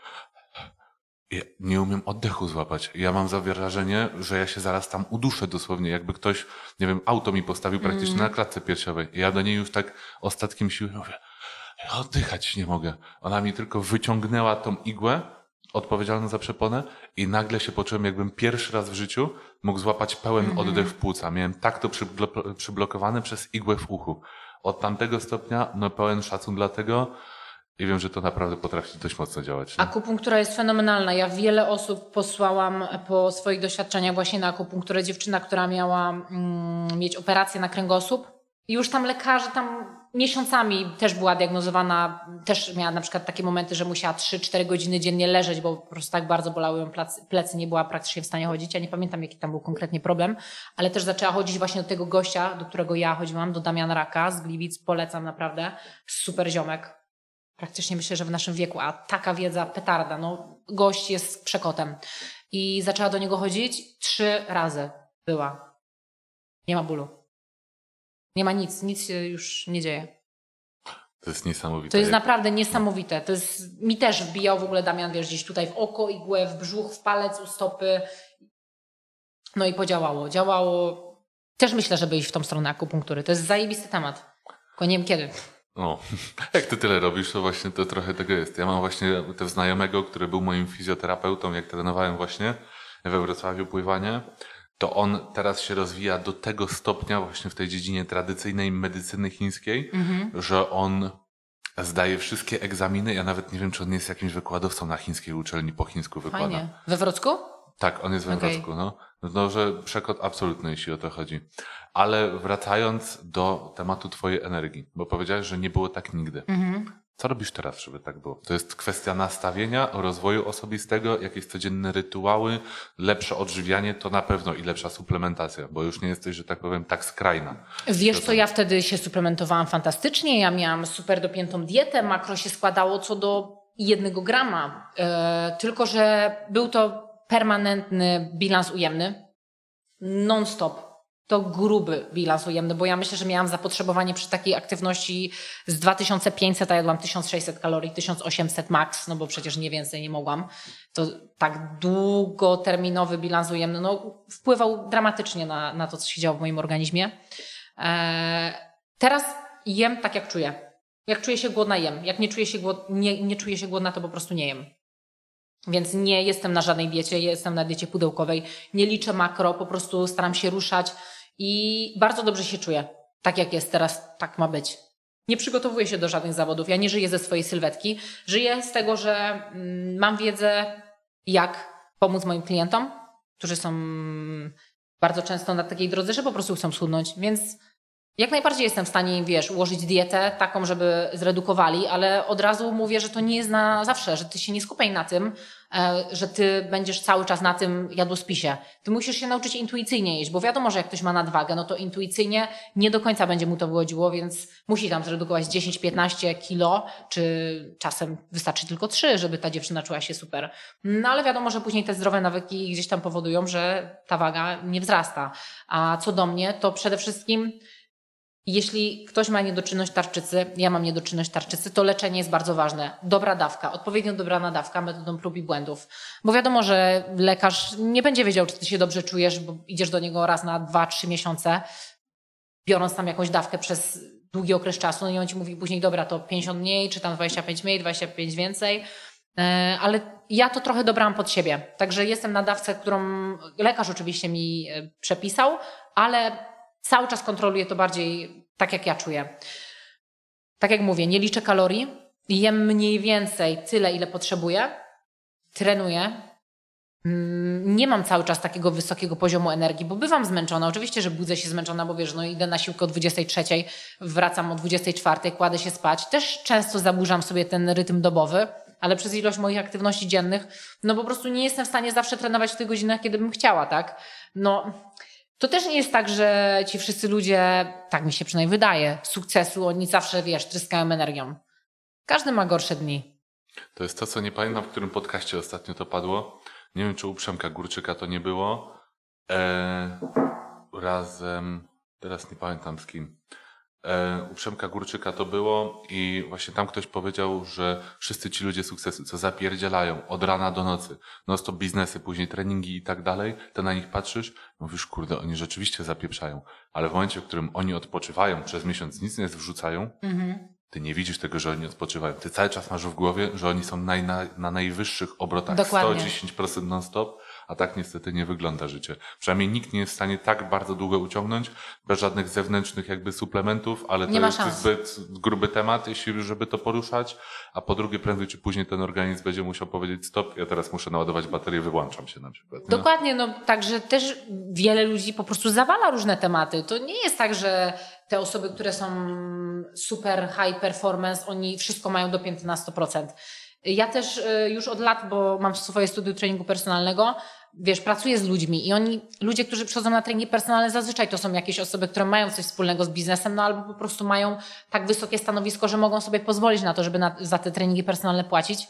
S1: Ja nie umiem oddechu złapać. Ja mam wrażenie, że ja się zaraz tam uduszę dosłownie, jakby ktoś, nie wiem, auto mi postawił praktycznie na klatce piersiowej. I ja do niej już tak ostatkiem siły mówię, ja oddychać nie mogę. Ona mi tylko wyciągnęła tą igłę odpowiedzialną za przeponę i nagle się poczułem, jakbym pierwszy raz w życiu mógł złapać pełen oddech w płuca. Miałem tak to przyblokowane przez igłę w uchu. Od tamtego stopnia, no pełen szacun dla tego i wiem, że to naprawdę potrafi dość mocno działać. Nie?
S2: Akupunktura jest fenomenalna. Ja wiele osób posłałam po swoich doświadczeniach właśnie na akupunkturę. Dziewczyna, która miała mieć operację na kręgosłup. I już tam lekarze miesiącami też była diagnozowana, też miała na przykład takie momenty, że musiała 3-4 godziny dziennie leżeć, bo po prostu tak bardzo bolały ją plecy, nie była praktycznie w stanie chodzić. Ja nie pamiętam, jaki tam był konkretnie problem, ale też zaczęła chodzić właśnie do tego gościa, do którego ja chodziłam, do Damiana Raka z Gliwic. Polecam naprawdę. Super ziomek. Praktycznie myślę, że w naszym wieku, a taka wiedza, petarda, no gość jest przekotem. I zaczęła do niego chodzić 3 razy była. Nie ma bólu. Nie ma nic się już nie dzieje.
S1: To jest niesamowite.
S2: To jest naprawdę niesamowite. To jest, mi też wbijał w ogóle Damian, wiesz, gdzieś tutaj w oko, igłę, w brzuch, w palec, u stopy. No i podziałało. Działało. Też myślę, żeby iść w tą stronę akupunktury. To jest zajebisty temat. Tylko nie wiem kiedy.
S1: O, jak ty tyle robisz, to właśnie to trochę tego jest. Ja mam właśnie też znajomego, który był moim fizjoterapeutą, jak trenowałem właśnie we Wrocławiu pływanie, to on teraz się rozwija do tego stopnia właśnie w tej dziedzinie tradycyjnej medycyny chińskiej, że on zdaje wszystkie egzaminy. Ja nawet nie wiem, czy on jest jakimś wykładowcą na chińskiej uczelni, po chińsku wykłada.
S2: Fajnie. We Wrocku?
S1: Tak, on jest we Wrocku, no. No, że przekład absolutny, jeśli o to chodzi. Ale wracając do tematu twojej energii, bo powiedziałeś, że nie było tak nigdy. Co robisz teraz, żeby tak było? To jest kwestia nastawienia, rozwoju osobistego, jakieś codzienne rytuały, lepsze odżywianie, to na pewno i lepsza suplementacja, bo już nie jesteś, że tak powiem, tak skrajna.
S2: Wiesz co, ja wtedy się suplementowałam fantastycznie, ja miałam super dopiętą dietę, makro się składało co do 1 grama, tylko że był to permanentny bilans ujemny, non-stop. To gruby bilans ujemny, bo ja myślę, że miałam zapotrzebowanie przy takiej aktywności z 2500, a jadłam 1600 kalorii, 1800 max, no bo przecież nie więcej nie mogłam. To tak długoterminowy bilans ujemny, no wpływał dramatycznie na to, co się działo w moim organizmie. Teraz jem tak, jak czuję. Jak czuję się głodna, jem. Jak nie czuję się głodna, to po prostu nie jem. Więc nie jestem na żadnej diecie, jestem na diecie pudełkowej, nie liczę makro, po prostu staram się ruszać i bardzo dobrze się czuję. Tak jak jest teraz, tak ma być. Nie przygotowuję się do żadnych zawodów, ja nie żyję ze swojej sylwetki. Żyję z tego, że mam wiedzę, jak pomóc moim klientom, którzy są bardzo często na takiej drodze, że po prostu chcą schudnąć, więc jak najbardziej jestem w stanie im, ułożyć dietę taką, żeby zredukowali, ale od razu mówię, że to nie jest na zawsze, że ty się nie skupiaj na tym, że ty będziesz cały czas na tym jadłospisie. Ty musisz się nauczyć intuicyjnie jeść, bo wiadomo, że jak ktoś ma nadwagę, no to intuicyjnie nie do końca będzie mu to wychodziło, więc musi tam zredukować 10-15 kilo, czy czasem wystarczy tylko 3, żeby ta dziewczyna czuła się super. No ale wiadomo, że później te zdrowe nawyki gdzieś tam powodują, że ta waga nie wzrasta. A co do mnie, to przede wszystkim jeśli ktoś ma niedoczynność tarczycy, ja mam niedoczynność tarczycy, to leczenie jest bardzo ważne. Dobra dawka, odpowiednio dobrana dawka metodą prób i błędów. Bo wiadomo, że lekarz nie będzie wiedział, czy ty się dobrze czujesz, bo idziesz do niego raz na 2-3 miesiące, biorąc tam jakąś dawkę przez długi okres czasu, no i on ci mówi później, dobra, to 50 mniej, czy tam 25 mniej, 25 więcej. Ale ja to trochę dobrałam pod siebie. Także jestem na dawce, którą lekarz oczywiście mi przepisał, ale cały czas kontroluję to bardziej tak, jak ja czuję. Tak jak mówię, nie liczę kalorii, jem mniej więcej tyle, ile potrzebuję, trenuję nie mam cały czas takiego wysokiego poziomu energii, bo bywam zmęczona. Oczywiście, że budzę się zmęczona, bo wiesz, no idę na siłkę o 23, wracam o 24, kładę się spać. Też często zaburzam sobie ten rytm dobowy, ale przez ilość moich aktywności dziennych, no po prostu nie jestem w stanie zawsze trenować w tych godzinach, kiedy bym chciała, tak? No, to też nie jest tak, że ci wszyscy ludzie, tak mi się przynajmniej wydaje, sukcesu, oni zawsze, wiesz, tryskają energią. Każdy ma gorsze dni.
S1: To jest to, co nie pamiętam, w którym podcaście ostatnio to padło. Nie wiem, czy u Przemka Górczyka to nie było. Razem, teraz nie pamiętam z kim. U Przemka Górczyka to było i właśnie tam ktoś powiedział, że wszyscy ci ludzie sukcesu, co zapierdzielają od rana do nocy, non-stop biznesy, później treningi i tak dalej, to na nich patrzysz, mówisz, kurde, oni rzeczywiście zapieprzają, ale w momencie, w którym oni odpoczywają, przez miesiąc nic nie wrzucają, ty nie widzisz tego, że oni odpoczywają. Ty cały czas masz w głowie, że oni są na najwyższych obrotach. Dokładnie. 110% non-stop, a tak niestety nie wygląda życie. Przynajmniej nikt nie jest w stanie tak bardzo długo uciągnąć, bez żadnych zewnętrznych jakby suplementów, ale to jest zbyt gruby temat, jeśli żeby to poruszać. A po drugie, prędzej czy później ten organizm będzie musiał powiedzieć stop, ja teraz muszę naładować baterię, wyłączam się na przykład. Nie?
S2: Dokładnie, no także też wiele ludzi po prostu zawala różne tematy. To nie jest tak, że te osoby, które są super high performance, oni wszystko mają dopięte na 100%. Ja też już od lat, bo mam swoje studium treningu personalnego, wiesz, pracuję z ludźmi i ludzie, którzy przychodzą na treningi personalne, zazwyczaj to są jakieś osoby, które mają coś wspólnego z biznesem, no albo po prostu mają tak wysokie stanowisko, że mogą sobie pozwolić na to, żeby za te treningi personalne płacić.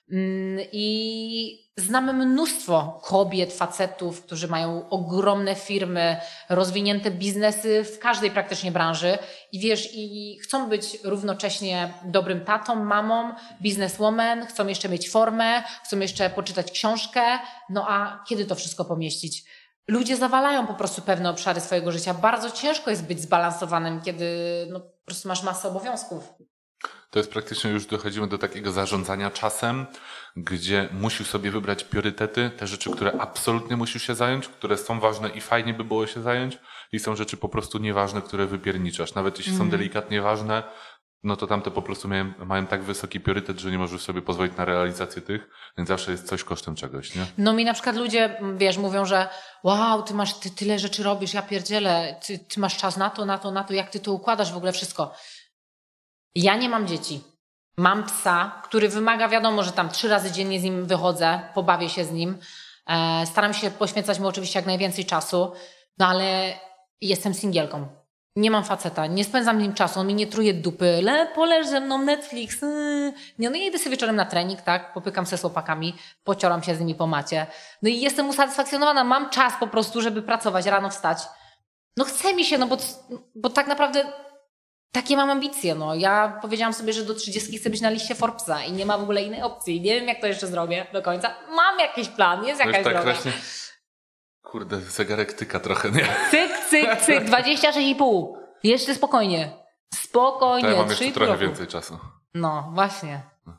S2: I znamy mnóstwo kobiet, facetów, którzy mają ogromne firmy, rozwinięte biznesy w każdej praktycznie branży i wiesz, i chcą być równocześnie dobrym tatą, mamą, bizneswoman, chcą jeszcze mieć formę, chcą jeszcze poczytać książkę, no a kiedy to wszystko pomieścić? Ludzie zawalają po prostu pewne obszary swojego życia. Bardzo ciężko jest być zbalansowanym, kiedy no, po prostu masz masę obowiązków.
S1: To jest praktycznie już dochodzimy do takiego zarządzania czasem, gdzie musisz sobie wybrać priorytety, te rzeczy, które absolutnie musisz się zająć, które są ważne i fajnie by było się zająć i są rzeczy po prostu nieważne, które wypierniczasz. Nawet jeśli są delikatnie ważne, no to tamte po prostu mają tak wysoki priorytet, że nie możesz sobie pozwolić na realizację tych, więc zawsze jest coś kosztem czegoś, nie?
S2: No mi na przykład ludzie, wiesz, mówią, że wow, ty tyle rzeczy robisz, ja pierdzielę, ty masz czas na to, jak ty to układasz w ogóle wszystko. Ja nie mam dzieci. Mam psa, który wymaga, wiadomo, że tam 3 razy dziennie z nim wychodzę, pobawię się z nim. Staram się poświęcać mu oczywiście jak najwięcej czasu, no ale jestem singielką. Nie mam faceta, nie spędzam z nim czasu, on mi nie truje dupy, poleż ze mną Netflix. Nie, no ja idę sobie wieczorem na trening, tak, popykam się z chłopakami, pocioram się z nimi po macie. No i jestem usatysfakcjonowana, mam czas po prostu, żeby pracować, rano wstać. No chce mi się, no bo tak naprawdę takie mam ambicje, no. Ja powiedziałam sobie, że do 30 chcę być na liście Forbesa i nie ma w ogóle innej opcji. Nie wiem, jak to jeszcze zrobię do końca. Mam jakiś plan, jest jakaś droga. Właśnie...
S1: Kurde, zegarek tyka trochę, nie?
S2: Cyk, 26,5. Jeszcze spokojnie. Spokojnie.
S1: Ja mam jeszcze trochę więcej czasu.
S2: No, właśnie.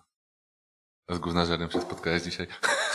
S1: Z gównarzerem się spotkałeś dzisiaj.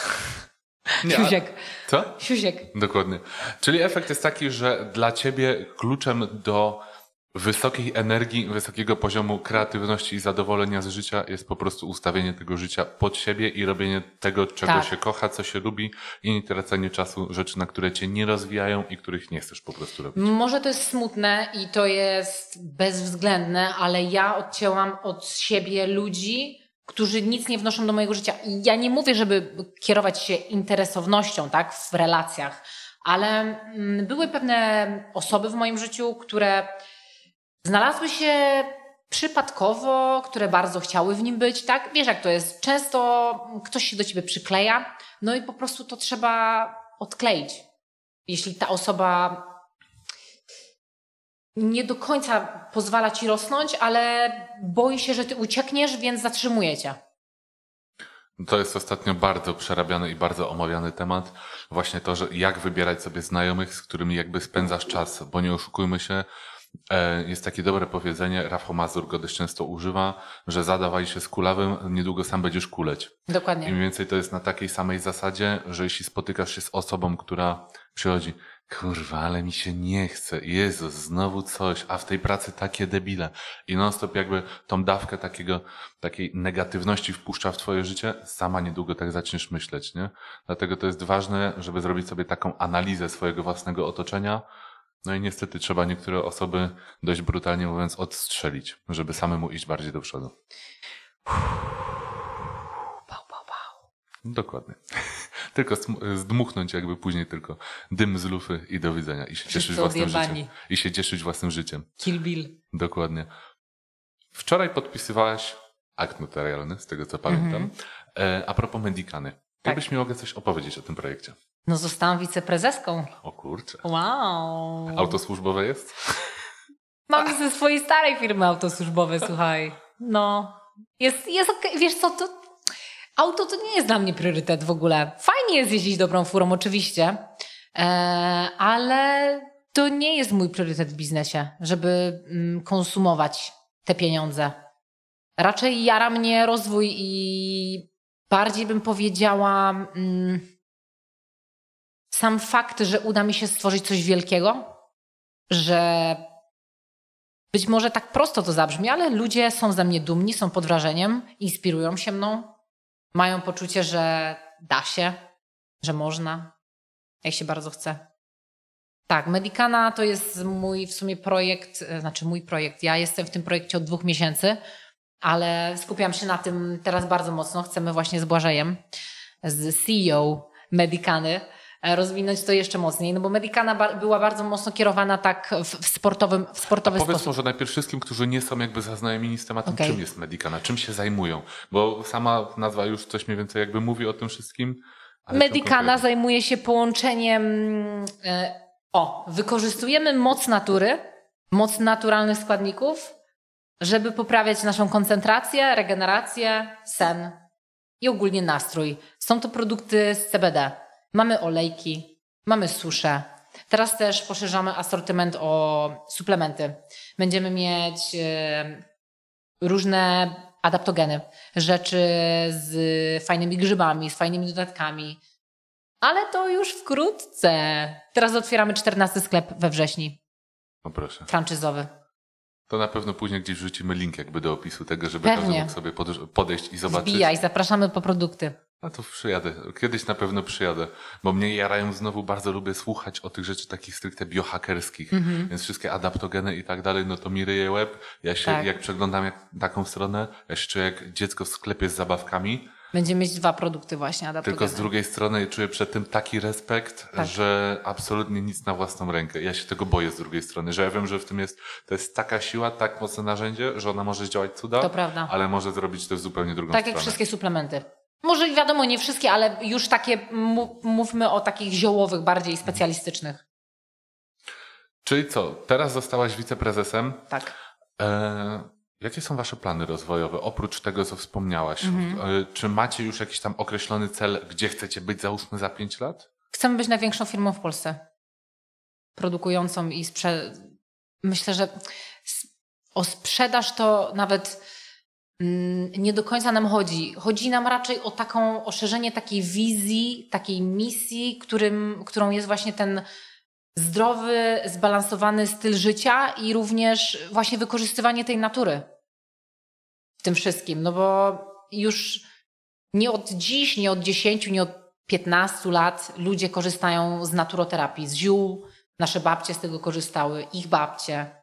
S2: Siusiek.
S1: Co?
S2: Siusiek.
S1: Dokładnie. Czyli efekt jest taki, że dla ciebie kluczem do wysokiej energii, wysokiego poziomu kreatywności i zadowolenia z życia jest po prostu ustawienie tego życia pod siebie i robienie tego, czego się kocha, co się lubi i nie tracenie czasu rzeczy, na które cię nie rozwijają i których nie chcesz po prostu robić.
S2: Może to jest smutne i to jest bezwzględne, ale ja odcięłam od siebie ludzi, którzy nic nie wnoszą do mojego życia. I ja nie mówię, żeby kierować się interesownością, tak, w relacjach, ale były pewne osoby w moim życiu, które znalazły się przypadkowo, które bardzo chciały w nim być, tak? Wiesz, jak to jest. Często ktoś się do ciebie przykleja, no i po prostu to trzeba odkleić. Jeśli ta osoba nie do końca pozwala ci rosnąć, ale boi się, że ty uciekniesz, więc zatrzymuje cię.
S1: To jest ostatnio bardzo przerabiany i bardzo omawiany temat. Właśnie to, że jak wybierać sobie znajomych, z którymi jakby spędzasz czas, bo nie oszukujmy się, jest takie dobre powiedzenie, Rafał Mazur go dość często używa, że zadawaj się z kulawym, niedługo sam będziesz kuleć.
S2: Dokładnie.
S1: I mniej więcej to jest na takiej samej zasadzie, że jeśli spotykasz się z osobą, która przychodzi, kurwa, ale mi się nie chce. Jezus, znowu coś, a w tej pracy takie debile. I non-stop jakby tą dawkę takiej negatywności wpuszcza w twoje życie, sama niedługo tak zaczniesz myśleć, nie? Dlatego to jest ważne, żeby zrobić sobie taką analizę swojego własnego otoczenia. No i niestety trzeba niektóre osoby, dość brutalnie mówiąc, odstrzelić, żeby samemu iść bardziej do przodu. Dokładnie. Tylko zdmuchnąć jakby później tylko dym z lufy i do widzenia. I się cieszyć własnym życiem. I się cieszyć własnym życiem.
S2: Kill Bill.
S1: Dokładnie. Wczoraj podpisywałaś akt notarialny, z tego co pamiętam. A propos Medicany. Jakbyś mi mogła coś opowiedzieć o tym projekcie?
S2: No zostałam wiceprezeską.
S1: O kurczę.
S2: Wow.
S1: Autosłużbowe jest?
S2: Mam ze swojej starej firmy autosłużbowe, słuchaj. No. Jest okej. Wiesz co, to auto to nie jest dla mnie priorytet w ogóle. Fajnie jest jeździć dobrą furą, oczywiście. Ale to nie jest mój priorytet w biznesie, żeby konsumować te pieniądze. Raczej jara mnie rozwój i bardziej bym powiedziała sam fakt, że uda mi się stworzyć coś wielkiego, że być może tak prosto to zabrzmi, ale ludzie są ze mnie dumni, są pod wrażeniem, inspirują się mną, mają poczucie, że da się, że można, jak się bardzo chce. Tak, Medicana to jest mój w sumie projekt, mój projekt. Ja jestem w tym projekcie od 2 miesięcy, ale skupiam się na tym teraz bardzo mocno. Chcemy właśnie z Błażejem, z CEO Medicany, rozwinąć to jeszcze mocniej, no bo Medicana była bardzo mocno kierowana tak w sportowy
S1: Powiedz
S2: sposób.
S1: może najpierw wszystkim, którzy nie są jakby zaznajomieni z tematem, czym jest Medicana, czym się zajmują, bo sama nazwa już coś mniej więcej jakby mówi o tym wszystkim.
S2: Medicana zajmuje się połączeniem, wykorzystujemy moc natury, moc naturalnych składników, żeby poprawiać naszą koncentrację, regenerację, sen i ogólnie nastrój. Są to produkty z CBD. Mamy olejki, mamy susze. Teraz też poszerzamy asortyment o suplementy. Będziemy mieć różne adaptogeny, rzeczy z fajnymi grzybami, z fajnymi dodatkami. Ale to już wkrótce. Teraz otwieramy 14 sklep we wrześni.
S1: O proszę.
S2: Franczyzowy.
S1: To na pewno później gdzieś wrzucimy link jakby do opisu tego, żeby każdy mógł sobie podejść i zobaczyć.
S2: Wbijaj, zapraszamy po produkty.
S1: A to przyjadę. Kiedyś na pewno przyjadę, bo mnie jarają znowu, bardzo lubię słuchać o tych rzeczy takich stricte biohackerskich, więc wszystkie adaptogeny i tak dalej, no to mi ryje łeb. Ja się, jak przeglądam taką stronę, ja się czuję jak dziecko w sklepie z zabawkami.
S2: Będziemy mieć 2 produkty właśnie adaptogeny.
S1: Tylko z drugiej strony czuję przed tym taki respekt, że absolutnie nic na własną rękę. Ja się tego boję z drugiej strony, że ja wiem, że w tym to jest taka siła, tak mocne narzędzie, że ona może zdziałać cuda,
S2: to prawda.
S1: Ale może zrobić też zupełnie drugą stronę.
S2: Tak jak wszystkie suplementy. Może wiadomo, nie wszystkie, ale już takie, mówmy o takich ziołowych, bardziej specjalistycznych.
S1: Czyli co, teraz zostałaś wiceprezesem.
S2: Tak.
S1: Jakie są wasze plany rozwojowe, oprócz tego, co wspomniałaś? Czy macie już jakiś tam określony cel, gdzie chcecie być, załóżmy, za 5 lat?
S2: Chcemy być największą firmą w Polsce. Produkującą i myślę, że o sprzedaż to nawet nie do końca nam chodzi. Chodzi nam raczej o o szerzenie takiej wizji, takiej misji, którą jest właśnie ten zdrowy, zbalansowany styl życia i również właśnie wykorzystywanie tej natury w tym wszystkim. No bo już nie od dziś, nie od 10, nie od 15 lat ludzie korzystają z naturoterapii, z ziół. Nasze babcie z tego korzystały, ich babcie.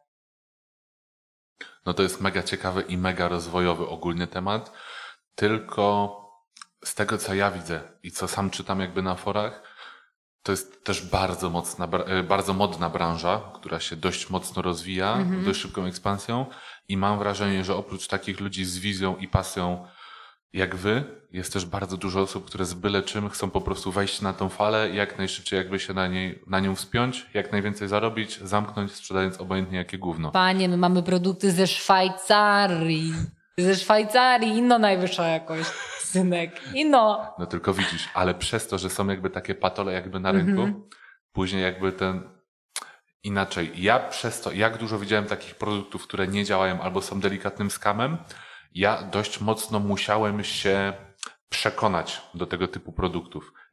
S1: No to jest mega ciekawy i mega rozwojowy ogólnie temat. Tylko z tego, co ja widzę i co sam czytam jakby na forach, to jest też bardzo modna branża, która się dość mocno rozwija, dość szybką ekspansją i mam wrażenie, że oprócz takich ludzi z wizją i pasją jak wy, jest też bardzo dużo osób, które z byle czym chcą po prostu wejść na tą falę, jak najszybciej jakby się na nią wspiąć, jak najwięcej zarobić, zamknąć, sprzedając obojętnie jakie gówno.
S2: Panie, my mamy produkty ze Szwajcarii. Ze Szwajcarii, inno najwyższa jakość, synek, inno.
S1: No tylko widzisz, ale przez to, że są jakby takie patole jakby na rynku, później jakby inaczej. Ja przez to, jak dużo widziałem takich produktów, które nie działają albo są delikatnym skamem, ja dość mocno musiałem się przekonać do tego typu produktów.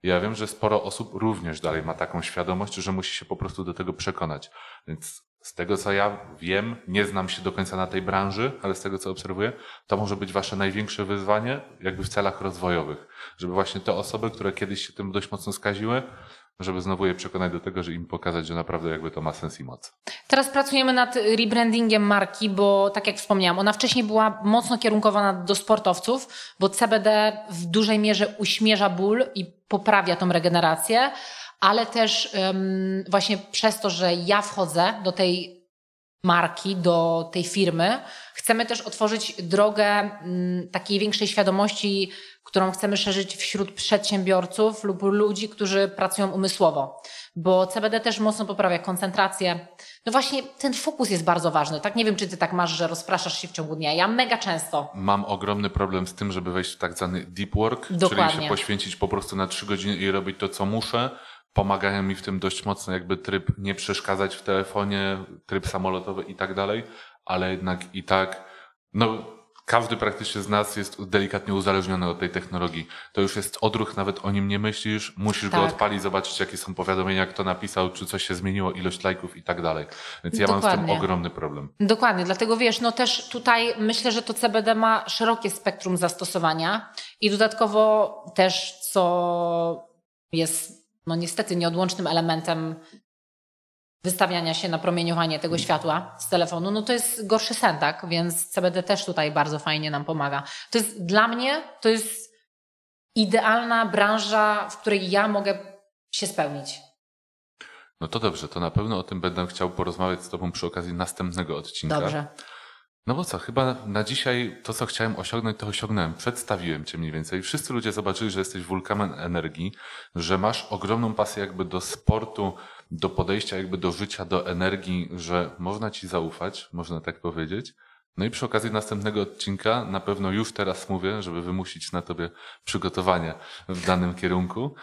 S1: Ja wiem, że sporo osób również dalej ma taką świadomość, że musi się po prostu do tego przekonać. Więc z tego, co ja wiem, nie znam się do końca na tej branży, ale z tego, co obserwuję, to może być wasze największe wyzwanie jakby w celach rozwojowych. Żeby właśnie te osoby, które kiedyś się tym dość mocno skaziły, żeby znowu je przekonać do tego, że im pokazać, że naprawdę jakby to ma sens i moc.
S2: Teraz pracujemy nad rebrandingiem marki, bo tak jak wspomniałam, ona wcześniej była mocno kierunkowana do sportowców, bo CBD w dużej mierze uśmierza ból i poprawia tą regenerację, ale też właśnie przez to, że ja wchodzę do tej marki, do tej firmy, chcemy też otworzyć drogę takiej większej świadomości, którą chcemy szerzyć wśród przedsiębiorców lub ludzi, którzy pracują umysłowo. Bo CBD też mocno poprawia koncentrację. No właśnie ten fokus jest bardzo ważny. Tak, nie wiem, czy ty tak masz, że rozpraszasz się w ciągu dnia. Ja mega często.
S1: Mam ogromny problem z tym, żeby wejść w tak zwany deep work,
S2: Dokładnie.
S1: czyli się poświęcić po prostu na 3 godziny i robić to, co muszę. Pomagają mi w tym dość mocno jakby tryb nie przeszkadzać w telefonie, tryb samolotowy i tak dalej, ale jednak i tak, no każdy praktycznie z nas jest delikatnie uzależniony od tej technologii. To już jest odruch, nawet o nim nie myślisz, musisz go odpalić, zobaczyć jakie są powiadomienia, kto napisał, czy coś się zmieniło, ilość lajków i tak dalej. Więc ja mam z tym ogromny problem.
S2: Dokładnie, dlatego wiesz, no też tutaj myślę, że to CBD ma szerokie spektrum zastosowania i dodatkowo też, co jest no niestety nieodłącznym elementem wystawiania się na promieniowanie tego światła z telefonu, no to jest gorszy sen, tak? Więc CBD też tutaj bardzo fajnie nam pomaga. To jest dla mnie, to jest idealna branża, w której ja mogę się spełnić.
S1: No to dobrze, to na pewno o tym będę chciał porozmawiać z tobą przy okazji następnego odcinka.
S2: Dobrze.
S1: No bo co, chyba na dzisiaj to, co chciałem osiągnąć, to osiągnąłem. Przedstawiłem cię mniej więcej. Wszyscy ludzie zobaczyli, że jesteś wulkanem energii, że masz ogromną pasję jakby do sportu, do podejścia jakby do życia, do energii, że można ci zaufać, można tak powiedzieć. No i przy okazji następnego odcinka na pewno już teraz mówię, żeby wymusić na tobie przygotowanie w danym kierunku.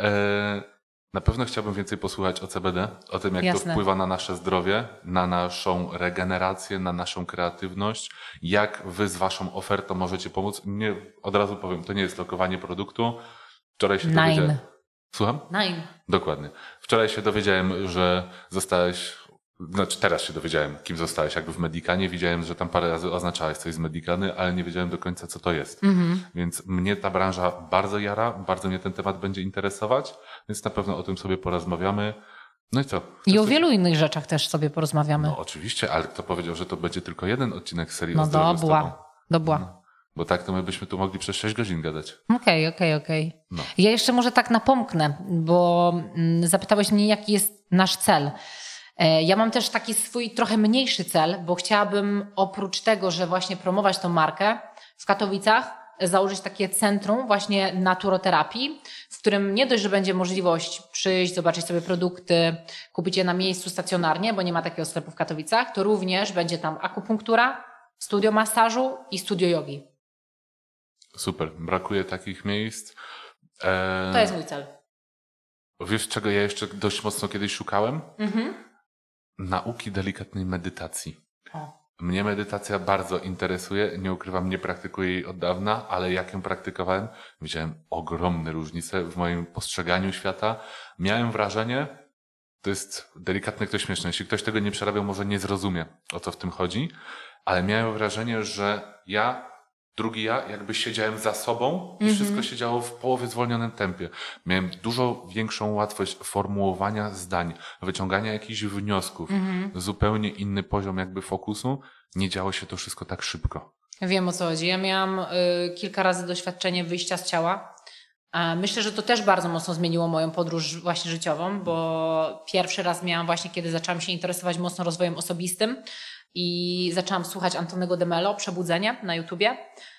S1: Na pewno chciałbym więcej posłuchać o CBD, o tym, jak
S2: Jasne.
S1: to wpływa na nasze zdrowie, na naszą regenerację, na naszą kreatywność, jak wy z waszą ofertą możecie pomóc. Nie, od razu powiem, to nie jest lokowanie produktu. Wczoraj się dowiedziałem. Słucham? Dokładnie. Wczoraj się dowiedziałem, że zostałeś, znaczy teraz się dowiedziałem, kim zostałeś jakby w Medicanie. Widziałem, że tam parę razy oznaczałeś coś z Medicany, ale nie wiedziałem do końca, co to jest. Więc mnie ta branża bardzo jara, bardzo mnie ten temat będzie interesować, więc na pewno o tym sobie porozmawiamy. No i co?
S2: I o wielu innych rzeczach też sobie porozmawiamy.
S1: No oczywiście, ale kto powiedział, że to będzie tylko jeden odcinek serii
S2: No
S1: o zdrowiu z tobą?
S2: dobra.
S1: No, bo tak to my byśmy tu mogli przez 6 godzin gadać.
S2: Okej.
S1: No.
S2: Ja jeszcze może tak napomknę, bo zapytałeś mnie, jaki jest nasz cel. Ja mam też taki swój trochę mniejszy cel, bo chciałabym oprócz tego, że właśnie promować tą markę w Katowicach, założyć takie centrum właśnie naturoterapii, w którym nie dość, że będzie możliwość przyjść, zobaczyć sobie produkty, kupić je na miejscu stacjonarnie, bo nie ma takiego sklepu w Katowicach, to również będzie tam akupunktura, studio masażu i studio jogi.
S1: Super, brakuje takich miejsc.
S2: To jest mój cel.
S1: Wiesz, czego ja jeszcze dość mocno kiedyś szukałem? Nauki delikatnej medytacji. Mnie medytacja bardzo interesuje, nie ukrywam, nie praktykuję jej od dawna, ale jak ją praktykowałem, widziałem ogromne różnice w moim postrzeganiu świata. Miałem wrażenie, to jest delikatne, to śmieszne, jeśli ktoś tego nie przerabiał, może nie zrozumie, o co w tym chodzi, ale miałem wrażenie, że drugi ja, jakby siedziałem za sobą i wszystko się działo w połowie zwolnionym tempie. Miałem dużo większą łatwość formułowania zdań, wyciągania jakichś wniosków, zupełnie inny poziom jakby fokusu. Nie działo się to wszystko tak szybko.
S2: Wiem, o co chodzi. Ja miałam kilka razy doświadczenie wyjścia z ciała. Myślę, że to też bardzo mocno zmieniło moją podróż właśnie życiową, bo pierwszy raz miałam właśnie, kiedy zaczęłam się interesować mocno rozwojem osobistym i zaczęłam słuchać Antonego de Mello, Przebudzenie na YouTubie.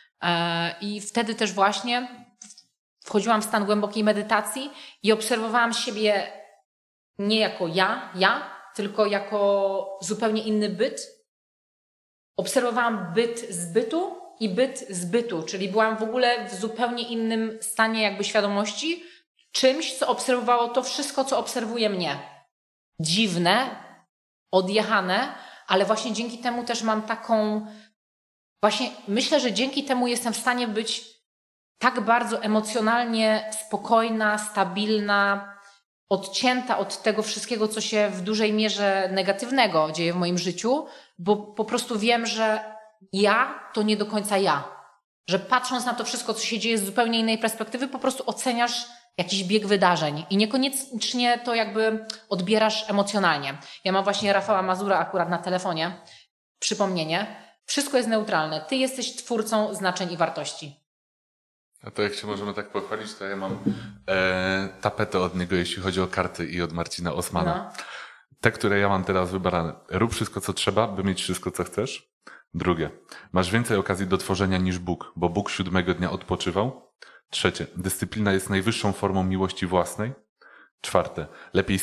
S2: I wtedy też właśnie wchodziłam w stan głębokiej medytacji i obserwowałam siebie nie jako ja, tylko jako zupełnie inny byt. Obserwowałam byt z bytu i byt z bytu, czyli byłam w ogóle w zupełnie innym stanie jakby świadomości, czymś, co obserwowało to wszystko, co obserwuje mnie. Dziwne, odjechane, ale właśnie dzięki temu też mam taką, właśnie myślę, że dzięki temu jestem w stanie być tak bardzo emocjonalnie spokojna, stabilna, odcięta od tego wszystkiego, co się w dużej mierze negatywnego dzieje w moim życiu, bo po prostu wiem, że ja to nie do końca ja. Że patrząc na to wszystko, co się dzieje z zupełnie innej perspektywy, po prostu oceniasz jakiś bieg wydarzeń i niekoniecznie to jakby odbierasz emocjonalnie. Ja mam właśnie Rafała Mazura akurat na telefonie, przypomnienie. Wszystko jest neutralne. Ty jesteś twórcą znaczeń i wartości.
S1: A to jak się możemy tak pochwalić, to ja mam tapetę od niego, jeśli chodzi o karty i od Marcina Osmana.
S2: No.
S1: Te, które ja mam teraz wybrane. Rób wszystko, co trzeba, by mieć wszystko, co chcesz. Drugie. Masz więcej okazji do tworzenia niż Bóg, bo Bóg 7 dnia odpoczywał. Trzecie. Dyscyplina jest najwyższą formą miłości własnej. Czwarte. Lepiej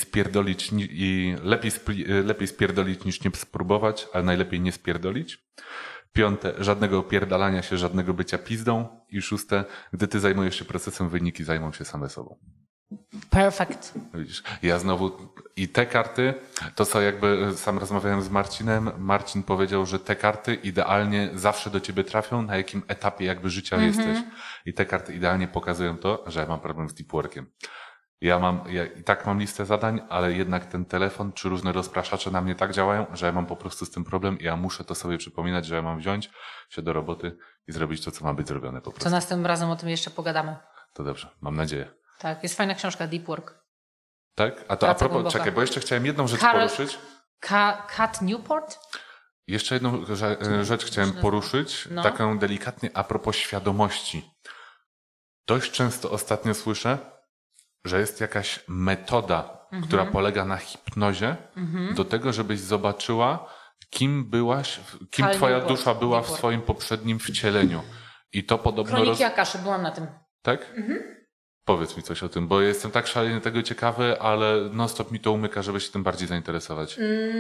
S1: spierdolić niż nie spróbować, ale najlepiej nie spierdolić. Piąte. Żadnego opierdalania się, żadnego bycia pizdą. I szóste. Gdy ty zajmujesz się procesem, wyniki zajmą się same sobą.
S2: Perfect.
S1: Widzisz, ja znowu i te karty, to co jakby sam rozmawiałem z Marcinem, Marcin powiedział, że te karty idealnie zawsze do ciebie trafią, na jakim etapie jakby życia jesteś. I te karty idealnie pokazują to, że ja mam problem z deep workiem. Ja i tak mam listę zadań, ale jednak ten telefon czy różne rozpraszacze na mnie tak działają, że ja mam po prostu z tym problem i ja muszę to sobie przypominać, że ja mam wziąć się do roboty i zrobić to, co ma być zrobione po prostu.
S2: To następnym razem o tym jeszcze pogadamy.
S1: To dobrze, mam nadzieję.
S2: Tak, jest fajna książka Deep Work.
S1: Tak? A to
S2: Praca
S1: a propos,
S2: głęboka.
S1: czekaj, bo jeszcze chciałem jedną rzecz poruszyć.
S2: Kat Newport?
S1: Jeszcze jedną rzecz chciałem poruszyć, taką delikatnie a propos świadomości. Dość często ostatnio słyszę, że jest jakaś metoda, która polega na hipnozie do tego, żebyś zobaczyła, kim byłaś, kim twoja dusza była w swoim poprzednim wcieleniu. I to podobno...
S2: Kroniki Akaszy, byłam na tym.
S1: Tak? Powiedz mi coś o tym, bo jestem tak szalenie tego ciekawy, ale non-stop mi to umyka, żeby się tym bardziej zainteresować.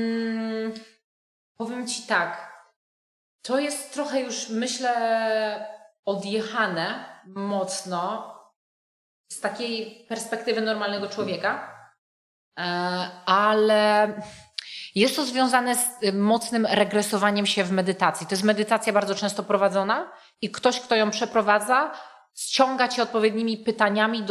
S2: Powiem ci tak. To jest trochę już, myślę, odjechane mocno z takiej perspektywy normalnego człowieka, ale jest to związane z mocnym regresowaniem się w medytacji. To jest medytacja bardzo często prowadzona i ktoś, kto ją przeprowadza, ściąga cię odpowiednimi pytaniami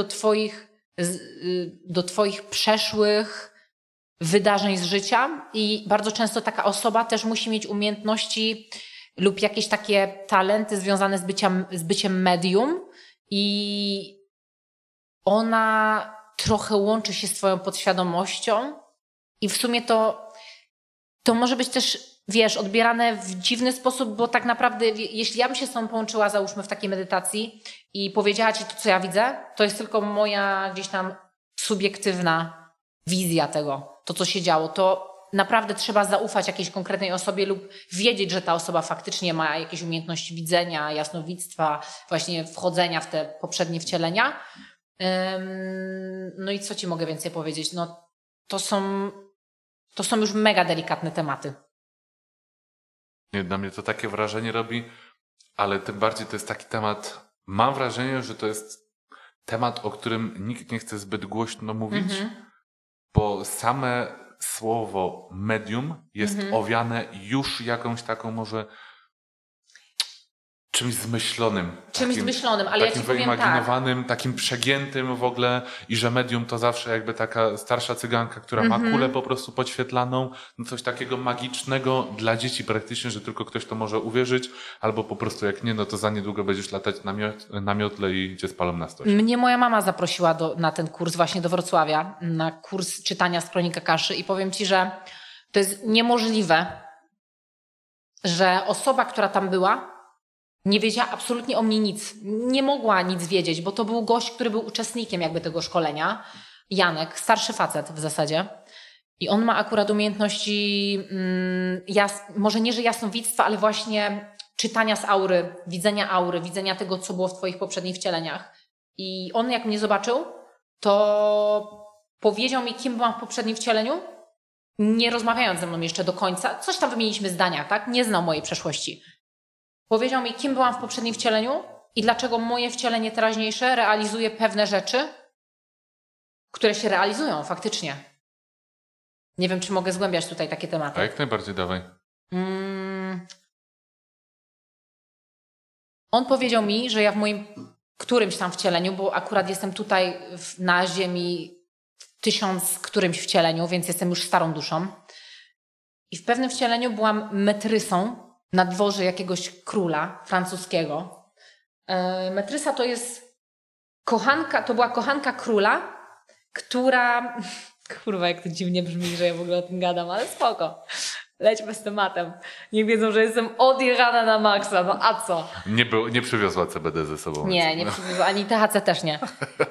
S2: do twoich przeszłych wydarzeń z życia i bardzo często taka osoba też musi mieć umiejętności lub jakieś takie talenty związane z byciem medium i ona trochę łączy się z twoją podświadomością i w sumie to może być też, wiesz, odbierane w dziwny sposób, bo tak naprawdę jeśli ja bym się z tobą połączyła, załóżmy w takiej medytacji i powiedziała ci to, co ja widzę, to jest tylko moja gdzieś tam subiektywna wizja tego, to co się działo, to naprawdę trzeba zaufać jakiejś konkretnej osobie lub wiedzieć, że ta osoba faktycznie ma jakieś umiejętności widzenia, jasnowictwa, właśnie wchodzenia w te poprzednie wcielenia. No i co ci mogę więcej powiedzieć? No to są już mega delikatne tematy.
S1: Nie, dla mnie to takie wrażenie robi, ale tym bardziej to jest taki temat, mam wrażenie, że to jest temat, o którym nikt nie chce zbyt głośno mówić, bo same słowo medium jest owiane już jakąś taką może czymś zmyślonym.
S2: Ale ja
S1: takim
S2: ci powiem
S1: wyimaginowanym, takim przegiętym w ogóle i że medium to zawsze jakby taka starsza cyganka, która ma kulę po prostu podświetlaną, no coś takiego magicznego dla dzieci praktycznie, że tylko ktoś to może uwierzyć, albo po prostu jak nie, no to za niedługo będziesz latać na miotle i cię spalą na stosie.
S2: Mnie moja mama zaprosiła na ten kurs właśnie do Wrocławia, na kurs czytania z Kronik Akaszy i powiem ci, że to jest niemożliwe, że osoba, która tam była, nie wiedziała absolutnie o mnie nic. Nie mogła nic wiedzieć, bo to był gość, który był uczestnikiem jakby tego szkolenia. Janek, starszy facet w zasadzie. I on ma akurat umiejętności, może nie, że jasnowictwa, ale właśnie czytania z aury, widzenia tego, co było w twoich poprzednich wcieleniach. I on jak mnie zobaczył, to powiedział mi, kim byłam w poprzednim wcieleniu, nie rozmawiając ze mną jeszcze do końca. Coś tam wymieniliśmy zdania, tak? Nie znał mojej przeszłości. Powiedział mi, kim byłam w poprzednim wcieleniu i dlaczego moje wcielenie teraźniejsze realizuje pewne rzeczy, które się realizują faktycznie. Nie wiem, czy mogę zgłębiać tutaj takie tematy.
S1: A jak najbardziej, dawaj.
S2: On powiedział mi, że ja w moim którymś tam wcieleniu, bo akurat jestem tutaj na ziemi w 1000 którymś wcieleniu, więc jestem już starą duszą. I w pewnym wcieleniu byłam metrysą na dworze jakiegoś króla francuskiego. Metrysa to jest kochanka, to była kochanka króla, która... Kurwa, jak to dziwnie brzmi, że ja w ogóle o tym gadam, ale spoko. Lećmy z tematem. Niech wiedzą, że jestem odjechana na maksa, no a co?
S1: Nie przywiozła CBD ze sobą.
S2: Nie przywiozła, ani THC też nie.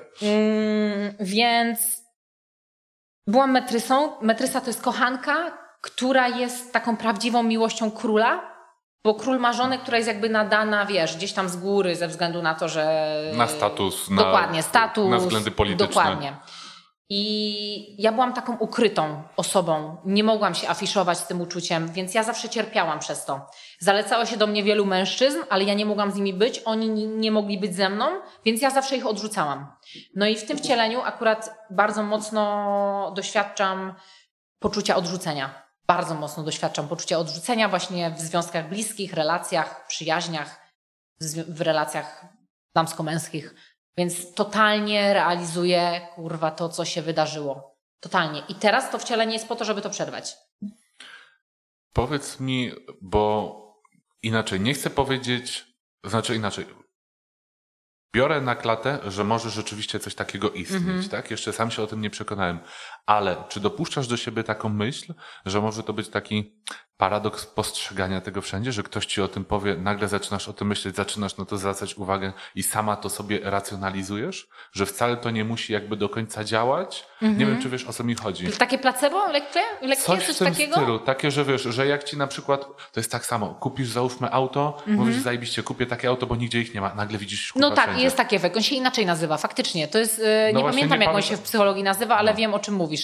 S2: Więc byłam metrysą. Metrysa to jest kochanka, która jest taką prawdziwą miłością króla, bo król ma żonę, która jest jakby nadana, wiesz, gdzieś tam z góry ze względu na to, że...
S1: Na status.
S2: Dokładnie, status.
S1: Na względy polityczne.
S2: Dokładnie. I ja byłam taką ukrytą osobą. Nie mogłam się afiszować z tym uczuciem, więc ja zawsze cierpiałam przez to. Zalecało się do mnie wielu mężczyzn, ale ja nie mogłam z nimi być, oni nie mogli być ze mną, więc ja zawsze ich odrzucałam. No i w tym wcieleniu akurat bardzo mocno doświadczam poczucia odrzucenia. Bardzo mocno doświadczam poczucia odrzucenia właśnie w związkach bliskich, relacjach, przyjaźniach, w relacjach damsko-męskich. Więc totalnie realizuję, kurwa, to, co się wydarzyło. Totalnie. I teraz to wcielenie jest po to, żeby to przerwać.
S1: Powiedz mi, bo inaczej, nie chcę powiedzieć, znaczy inaczej. Biorę na klatę, że może rzeczywiście coś takiego istnieć, tak? Jeszcze sam się o tym nie przekonałem. Ale czy dopuszczasz do siebie taką myśl, że może to być taki paradoks postrzegania tego wszędzie, że ktoś ci o tym powie, nagle zaczynasz o tym myśleć, zaczynasz na to zwracać uwagę i sama to sobie racjonalizujesz? Że wcale to nie musi jakby do końca działać? Nie wiem, czy wiesz, o co mi chodzi.
S2: Takie placebo? Lekkie?
S1: Coś w tym
S2: takiego?
S1: stylu. Takie, że wiesz, że jak ci na przykład, to jest tak samo, kupisz załóżmy auto, mówisz, zajebiście, kupię takie auto, bo nigdzie ich nie ma, nagle widzisz
S2: No tak,
S1: wszędzie.
S2: jest taki efekt. On się inaczej nazywa, faktycznie. To jest, nie
S1: właśnie
S2: pamiętam,
S1: nie
S2: jak on się w psychologii nazywa, ale wiem, o czym mówisz.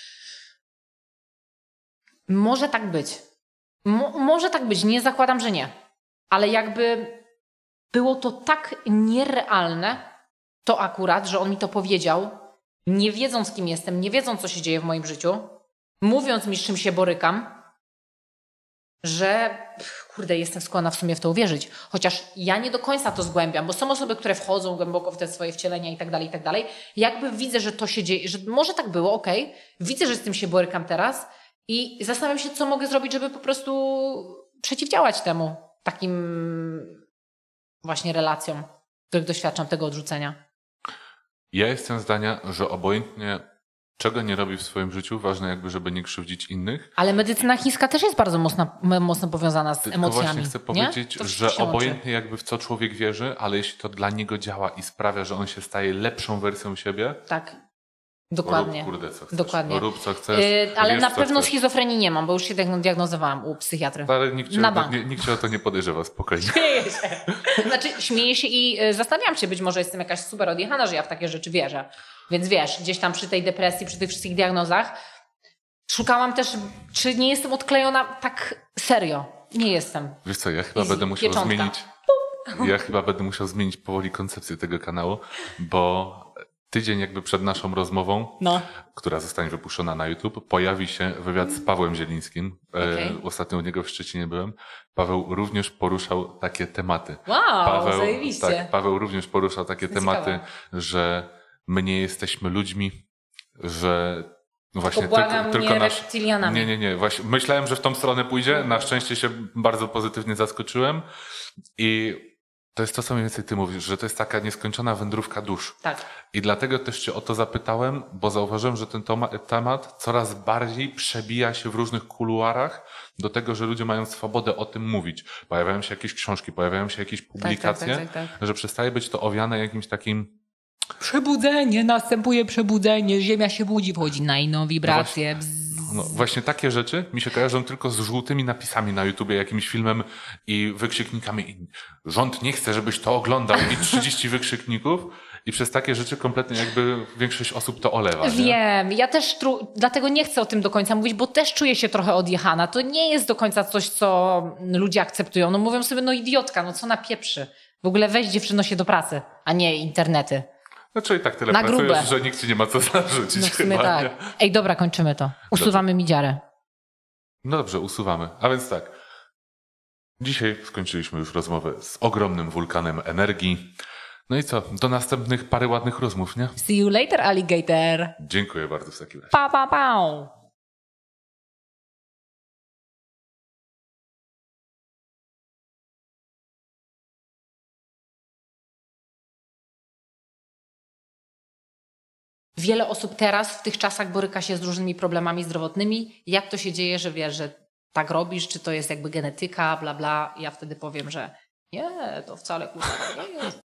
S2: Może tak być. Może tak być, nie zakładam, że nie. Ale jakby było to tak nierealne, to akurat, że on mi to powiedział, nie wiedząc, kim jestem, nie wiedząc, co się dzieje w moim życiu, mówiąc mi, z czym się borykam, że kurde, jestem skłonna w sumie w to uwierzyć. Chociaż ja nie do końca to zgłębiam, bo są osoby, które wchodzą głęboko w te swoje wcielenia i tak dalej. Jakby widzę, że to się dzieje, że może tak było, okej. Widzę, że z tym się borykam teraz i zastanawiam się, co mogę zrobić, żeby po prostu przeciwdziałać temu takim właśnie relacjom, w których doświadczam tego odrzucenia.
S1: Ja jestem zdania, że obojętnie czego nie robi w swoim życiu, ważne jakby, żeby nie krzywdzić innych.
S2: Ale medycyna chińska też jest bardzo mocno powiązana z
S1: Tylko
S2: emocjami.
S1: właśnie chcę powiedzieć, że obojętnie jakby w co człowiek wierzy, ale jeśli to dla niego działa i sprawia, że on się staje lepszą wersją siebie.
S2: Tak, dokładnie.
S1: Rób kurde co chcesz.
S2: Dokładnie.
S1: Rób co chcesz.
S2: Ale
S1: wiesz,
S2: na
S1: co
S2: pewno
S1: chcesz.
S2: schizofrenii nie mam, bo już się diagnozowałam u psychiatry.
S1: Ale nikt cię o to nie podejrzewa, spokojnie.
S2: Śmieję się. Znaczy, śmieję się i zastanawiam się, być może jestem jakaś super odjechana, że ja w takie rzeczy wierzę. Więc wiesz, gdzieś tam przy tej depresji, przy tych wszystkich diagnozach szukałam też, czy nie jestem odklejona tak serio. Nie jestem.
S1: Wiesz co, ja chyba będę musiał zmienić powoli koncepcję tego kanału, bo tydzień jakby przed naszą rozmową, która zostanie wypuszczona na YouTube, pojawi się wywiad z Pawłem Zielińskim. Ostatnio u niego w Szczecinie byłem. Paweł również poruszał takie tematy.
S2: Wow, zajebiście.
S1: Tak, Paweł również poruszał takie tematy,
S2: ciekawe.
S1: że my nie jesteśmy ludźmi, że właśnie
S2: tylko reptilianami.
S1: Nie. Właśnie myślałem, że w tą stronę pójdzie. Na szczęście się bardzo pozytywnie zaskoczyłem. I to jest to, co mniej więcej ty mówisz, że to jest taka nieskończona wędrówka dusz.
S2: Tak.
S1: I dlatego też cię o to zapytałem, bo zauważyłem, że ten temat coraz bardziej przebija się w różnych kuluarach do tego, że ludzie mają swobodę o tym mówić. Pojawiają się jakieś książki, pojawiają się jakieś publikacje,
S2: Tak.
S1: że przestaje być to owiane jakimś takim...
S2: Przebudzenie, następuje przebudzenie, ziemia się budzi, wchodzi na inną wibrację.
S1: No właśnie takie rzeczy mi się kojarzą tylko z żółtymi napisami na YouTubie, jakimś filmem i wykrzyknikami. Rząd nie chce, żebyś to oglądał i 30 wykrzykników i przez takie rzeczy kompletnie jakby większość osób to olewa.
S2: Wiem, ja też dlatego nie chcę o tym do końca mówić, bo też czuję się trochę odjechana. To nie jest do końca coś, co ludzie akceptują. No mówią sobie, no idiotka, no co napieprzy. W ogóle weź dziewczyno się do pracy, a nie internety.
S1: Znaczy i tak tyle
S2: na
S1: pracujesz,
S2: grube.
S1: że nikt ci nie ma co zarzucić.
S2: No w sumie
S1: chyba,
S2: tak.
S1: Nie?
S2: Ej, dobra, kończymy to. Usuwamy midziarę.
S1: No dobrze, usuwamy. A więc tak. Dzisiaj skończyliśmy już rozmowę z ogromnym wulkanem energii. No i co? Do następnych parę ładnych rozmów, nie?
S2: See you later, alligator.
S1: Dziękuję bardzo w takim razie.
S2: Pa, pa, pa. Wiele osób teraz w tych czasach boryka się z różnymi problemami zdrowotnymi. Jak to się dzieje, że wiesz, że tak robisz, czy to jest jakby genetyka, bla, bla. Ja wtedy powiem, że nie, to wcale kurwa nie jest.